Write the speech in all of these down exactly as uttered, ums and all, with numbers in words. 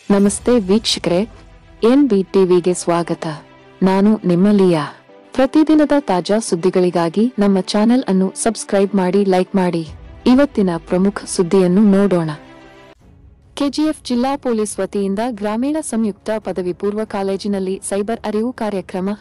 ನಮಸ್ತೆ ವೀಕ್ಷಕರೇ, N B ಟಿವಿಗೆ ಸ್ವಾಗತ. ನಾನು ನಿಮ್ಮ ಲಿಯಾ. ಪ್ರತಿದಿನದ ತಾಜಾ ಸುದ್ದಿಗಳಿಗಾಗಿ ನಮ್ಮ ಚಾನೆಲ್ ಅನ್ನು ಸಬ್ಸ್ಕ್ರೈಬ್ ಮಾಡಿ, ಲೈಕ್ ಮಾಡಿ. ಇವತ್ತಿನ ಪ್ರಮುಖ ಸುದ್ದಿಯನ್ನು ನೋಡೋಣ. ಕೆಜಿಎಫ್ ಜಿಲ್ಲಾ ಪೊಲೀಸ್ ವತಿಯಿಂದ ಗ್ರಾಮೀಣ ಸಂಯುಕ್ತ ಪದವಿ ಪೂರ್ವ ಕಾಲೇಜಿನಲ್ಲಿ ಸೈಬರ್ ಅರಿವು ಕಾರ್ಯಕ್ರಮ.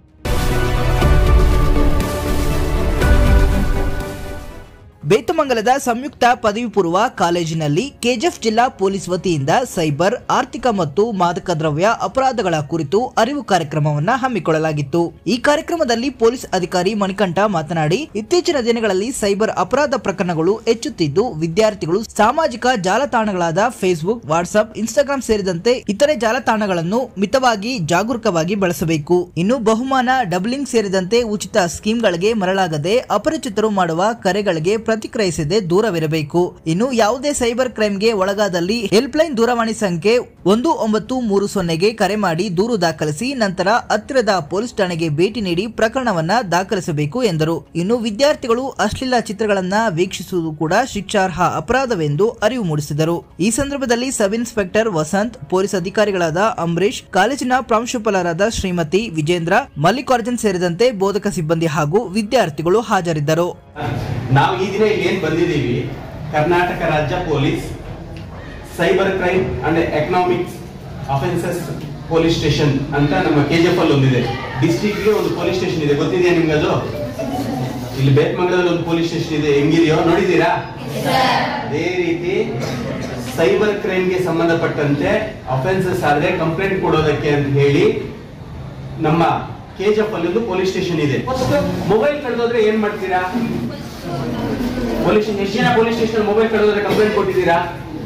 ಬೇತಮಂಗಲದ ಸಂಯುಕ್ತ ಪದವಿ ಪೂರ್ವ ಕಾಲೇಜಿನಲ್ಲಿ ಕೆಜಿಎಫ್ ಜಿಲ್ಲಾ ಪೊಲೀಸ್ ವತಿಯಿಂದ ಸೈಬರ್, ಆರ್ಥಿಕ ಮತ್ತು ಮಾದಕ ದ್ರವ್ಯ ಅಪರಾಧಗಳ ಕುರಿತು ಅರಿವು ಕಾರ್ಯಕ್ರಮವನ್ನು ಹಮ್ಮಿಕೊಳ್ಳಲಾಗಿತ್ತು. ಈ ಕಾರ್ಯಕ್ರಮದಲ್ಲಿ ಪೊಲೀಸ್ ಅಧಿಕಾರಿ ಮಣಿಕಂಠ ಮಾತನಾಡಿ, ಇತ್ತೀಚಿನ ದಿನಗಳಲ್ಲಿ ಸೈಬರ್ ಅಪರಾಧ ಪ್ರಕರಣಗಳು ಹೆಚ್ಚುತ್ತಿದ್ದು, ವಿದ್ಯಾರ್ಥಿಗಳು ಸಾಮಾಜಿಕ ಜಾಲತಾಣಗಳಾದ ಫೇಸ್ಬುಕ್, ವಾಟ್ಸ್ಆಪ್, ಇನ್ಸ್ಟಾಗ್ರಾಂ ಸೇರಿದಂತೆ ಇತರೆ ಜಾಲತಾಣಗಳನ್ನು ಮಿತವಾಗಿ, ಜಾಗರೂಕವಾಗಿ ಬಳಸಬೇಕು. ಇನ್ನು ಬಹುಮಾನ, ಡಬ್ಲಿಂಗ್ ಸೇರಿದಂತೆ ಉಚಿತ ಸ್ಕೀಮ್ಗಳಿಗೆ ಮರಳಾಗದೆ ಅಪರಿಚಿತರು ಮಾಡುವ ಕರೆಗಳಿಗೆ ಪ್ರತಿಕ್ರಿಯಿಸದೆ ದೂರವಿರಬೇಕು. ಇನ್ನು ಯಾವುದೇ ಸೈಬರ್ ಕ್ರೈಮ್ಗೆ ಒಳಗಾದಲ್ಲಿ ಹೆಲ್ಪ್ಲೈನ್ ದೂರವಾಣಿ ಸಂಖ್ಯೆ ಒಂದು ಒಂಬತ್ತು ಮೂರು ಸೊನ್ನೆಗೆ ಕರೆ ಮಾಡಿ ದೂರು ದಾಖಲಿಸಿ ನಂತರ ಹತ್ತಿರದ ಪೊಲೀಸ್ ಠಾಣೆಗೆ ಭೇಟಿ ನೀಡಿ ಪ್ರಕರಣವನ್ನ ದಾಖಲಿಸಬೇಕು ಎಂದರು. ಇನ್ನು ವಿದ್ಯಾರ್ಥಿಗಳು ಅಶ್ಲೀಲ ಚಿತ್ರಗಳನ್ನ ವೀಕ್ಷಿಸುವುದು ಕೂಡ ಶಿಕ್ಷಾರ್ಹ ಅಪರಾಧವೆಂದು ಅರಿವು ಮೂಡಿಸಿದರು. ಈ ಸಂದರ್ಭದಲ್ಲಿ ಸಬ್ ಇನ್ಸ್ಪೆಕ್ಟರ್ ವಸಂತ್, ಪೊಲೀಸ್ ಅಧಿಕಾರಿಗಳಾದ ಅಂಬರೀಶ್, ಕಾಲೇಜಿನ ಪ್ರಾಂಶುಪಾಲರಾದ ಶ್ರೀಮತಿ, ವಿಜೇಂದ್ರ, ಮಲ್ಲಿಕಾರ್ಜುನ್ ಸೇರಿದಂತೆ ಬೋಧಕ ಸಿಬ್ಬಂದಿ ಹಾಗೂ ವಿದ್ಯಾರ್ಥಿಗಳು ಹಾಜರಿದ್ದರು. ನಾವು ಈ ದಿನ ಇಲ್ಲಿ ಏನ್ ಬಂದಿದ್ದೀವಿ, ಕರ್ನಾಟಕ ರಾಜ್ಯ police cyber crime and economics offences police station ಅಂತ ನಮ್ಮ ಕೆಜಿಎಫ್ ಅಲ್ಲಿ ಒಂದಿದೆ. ಡಿಸ್ಟ್ರಿಕ್ಟ್ ಗೆ ಒಂದು ಪೊಲೀಸ್ ಸ್ಟೇಷನ್ ಇದೆ, ಗೊತ್ತಿದೆಯಾ ನಿಮ್ಗೆ? ಅದು ಇಲ್ಲಿ ಬೇತಮಂಗಲದಲ್ಲಿ ಒಂದು ಪೊಲೀಸ್ ಸ್ಟೇಷನ್ ಇದೆ, ಹೆಂಗಿದೆಯೋ ನೋಡಿದೀರಾ? ಅದೇ ರೀತಿ ಸೈಬರ್ ಕ್ರೈಮ್ ಗೆ ಸಂಬಂಧಪಟ್ಟಂತೆ ಅಫೆನ್ಸಸ್ ಆದ್ರೆ ಕಂಪ್ಲೇಂಟ್ ಕೊಡೋದಕ್ಕೆ ಅಂತ ಹೇಳಿ ನಮ್ಮ ಕೆಜಿಎಫ್ ಅಲ್ಲಿ ಒಂದು ಪೊಲೀಸ್ ಸ್ಟೇಷನ್ ಇದೆ. ಮೊಬೈಲ್ ಕಳೆದೋದ್ರೆ ಏನ್ ಮಾಡ್ತೀರಾ? ಪೊಲೀಸ್ ಎಷ್ಟು ಜನ ಪೊಲೀಸ್ ಸ್ಟೇಷನ್ ಮೊಬೈಲ್ ಕಳೆದೋದ್ರೆ ಕಂಪ್ಲೇಂಟ್ ಕೊಟ್ಟಿದ್ದೀರಾ?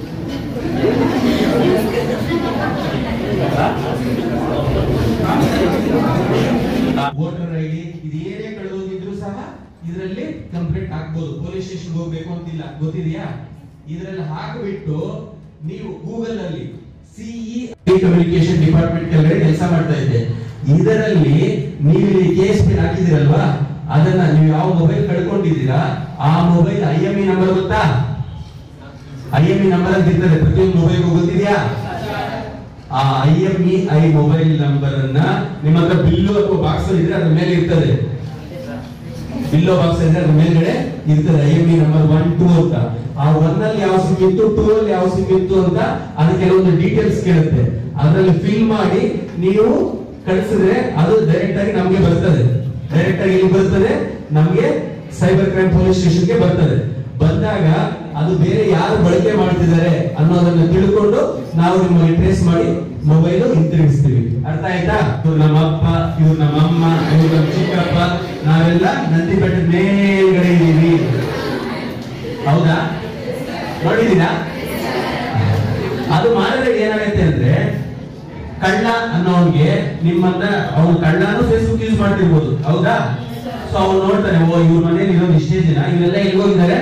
ವೋಟರ್ ಐಡಿ ಇದು ಏನೇ ಕಳೆದೋಗಿದ್ರು ಸಹ ಇದರಲ್ಲಿ ಕಂಪ್ಲೇಂಟ್ ಹಾಕ್ಬೋದು. ಪೊಲೀಸ್ ಸ್ಟೇಷನ್ ಹೋಗ್ಬೇಕು ಅಂತಿಲ್ಲ, ಗೊತ್ತಿದೆಯಾ? ಇದರಲ್ಲಿ ಹಾಕಿಬಿಟ್ಟು ನೀವು ಗೂಗಲ್ ಅಲ್ಲಿ ಸಿಇ ಕಮ್ಯುನಿಕೇಶನ್ ಡಿಪಾರ್ಟ್ಮೆಂಟ್ ಕೆಳಗಡೆ ಕೆಲಸ ಮಾಡ್ತಾ ಇದ್ದೆ. ಇದರಲ್ಲಿ ನೀವು ಇಲ್ಲಿ ಕೇಸ್ ಪಿನ್ ಹಾಕಿದಿರಲ್ವಾ, ಅದನ್ನ ನೀವು ಯಾವ ಮೊಬೈಲ್ ಕಳ್ಕೊಂಡಿದ್ದೀರಾ ಆ mobile I M E number ಗೊತ್ತಾ? ಐ ಎಂ ಇ ನಂಬರ್ ಅಂತ ಇರ್ತದೆ ಪ್ರತಿಯೊಂದು ಮೊಬೈಲ್ ಗೊತ್ತಿದೆಯಾ? ಆ I M E I mobile number ಅನ್ನ ನಿಮ್ಮ ಹತ್ರ ಬಿಲ್ಲು ಅಥವಾ ಬಾಕ್ಸ್ ಇದ್ರೆ ಅದ್ರ ಮೇಲೆ ಇರ್ತದೆ. ಬಿಲ್ಲೋ ಬಾಕ್ಸ್ ಇದ್ರೆ ಅದ್ರ ಮೇಲ್ಗಡೆ ಇರ್ತದೆ I M E number one two ಅಂತ. ಆ ಒನ್ ಅಲ್ಲಿ ಯಾವ ಸಿಮ್ ಇತ್ತು, ಟೂ ಅಲ್ಲಿ ಯಾವ ಸಿಮ್ ಇತ್ತು ಅಂತ ಅದು ಕೆಲವೊಂದು ಡೀಟೇಲ್ಸ್ ಕೇಳುತ್ತೆ. ಅದರಲ್ಲಿ ಫಿಲ್ ಮಾಡಿ ನೀವು ಕಳಿಸಿದ್ರೆ ಅದು ಡೈರೆಕ್ಟ್ ಆಗಿ ನಮ್ಗೆ ಬರ್ತದೆ. ಡೈರೆಕ್ಟ್ ಆಗಿ ಇಲ್ಲಿ ಬರ್ತದೆ, ನಮ್ಗೆ ಸೈಬರ್ ಕ್ರೈಮ್ ಪೊಲೀಸ್ ಸ್ಟೇಷನ್ಗೆ ಬರ್ತದೆ. ಬಂದಾಗ ಅದು ಬೇರೆ ಯಾರು ಬಳಕೆ ಮಾಡ್ತಿದ್ದಾರೆ ಅನ್ನೋದನ್ನ ತಿಳ್ಕೊಂಡು ನಾವು ನಿಮಗೆ ಟ್ರೇಸ್ ಮಾಡಿ ಮೊಬೈಲ್ ಹಿಂತಿರುಗಿಸ್ತೀವಿ. ಅರ್ಥ ಆಯ್ತಾ? ಇವ್ರು ನಮ್ಮ ಅಪ್ಪ, ಇವ್ರು ನಮ್ಮ ಅಮ್ಮ, ಇವ್ರು ನಮ್ಮ ಚಿಕ್ಕಪ್ಪ, ನಾವೆಲ್ಲ ನಂದಿಪೇಟೆ ಮೇಲ್ಗಡೆ ಇದೀವಿ. ಹೌದಾ? ನೋಡಿದೀರಾ? ಅದು ಮಾಡಿದ್ರೆ ಏನಾಗುತ್ತೆ ಅಂದ್ರೆ, ಕಳ್ಳ ಅನ್ನೋನ್ಗೆ ನಿಮ್ಮನ್ನ ಅವನು ಕಳ್ಳನು ಫೇಸ್ಬುಕ್ ಯೂಸ್ ಮಾಡ್ತಿರ್ಬೋದು, ಹೌದಾ? ಸೊ ಅವ್ನು ನೋಡ್ತಾನೆ, ಓ ಇವ್ರ ಮನೇಲಿ ಇರೋದು ಇಷ್ಟೇ ಜನ, ಇವರೆಲ್ಲ ಎಲ್ಲಿ ಹೋಗಿದ್ದಾರೆ.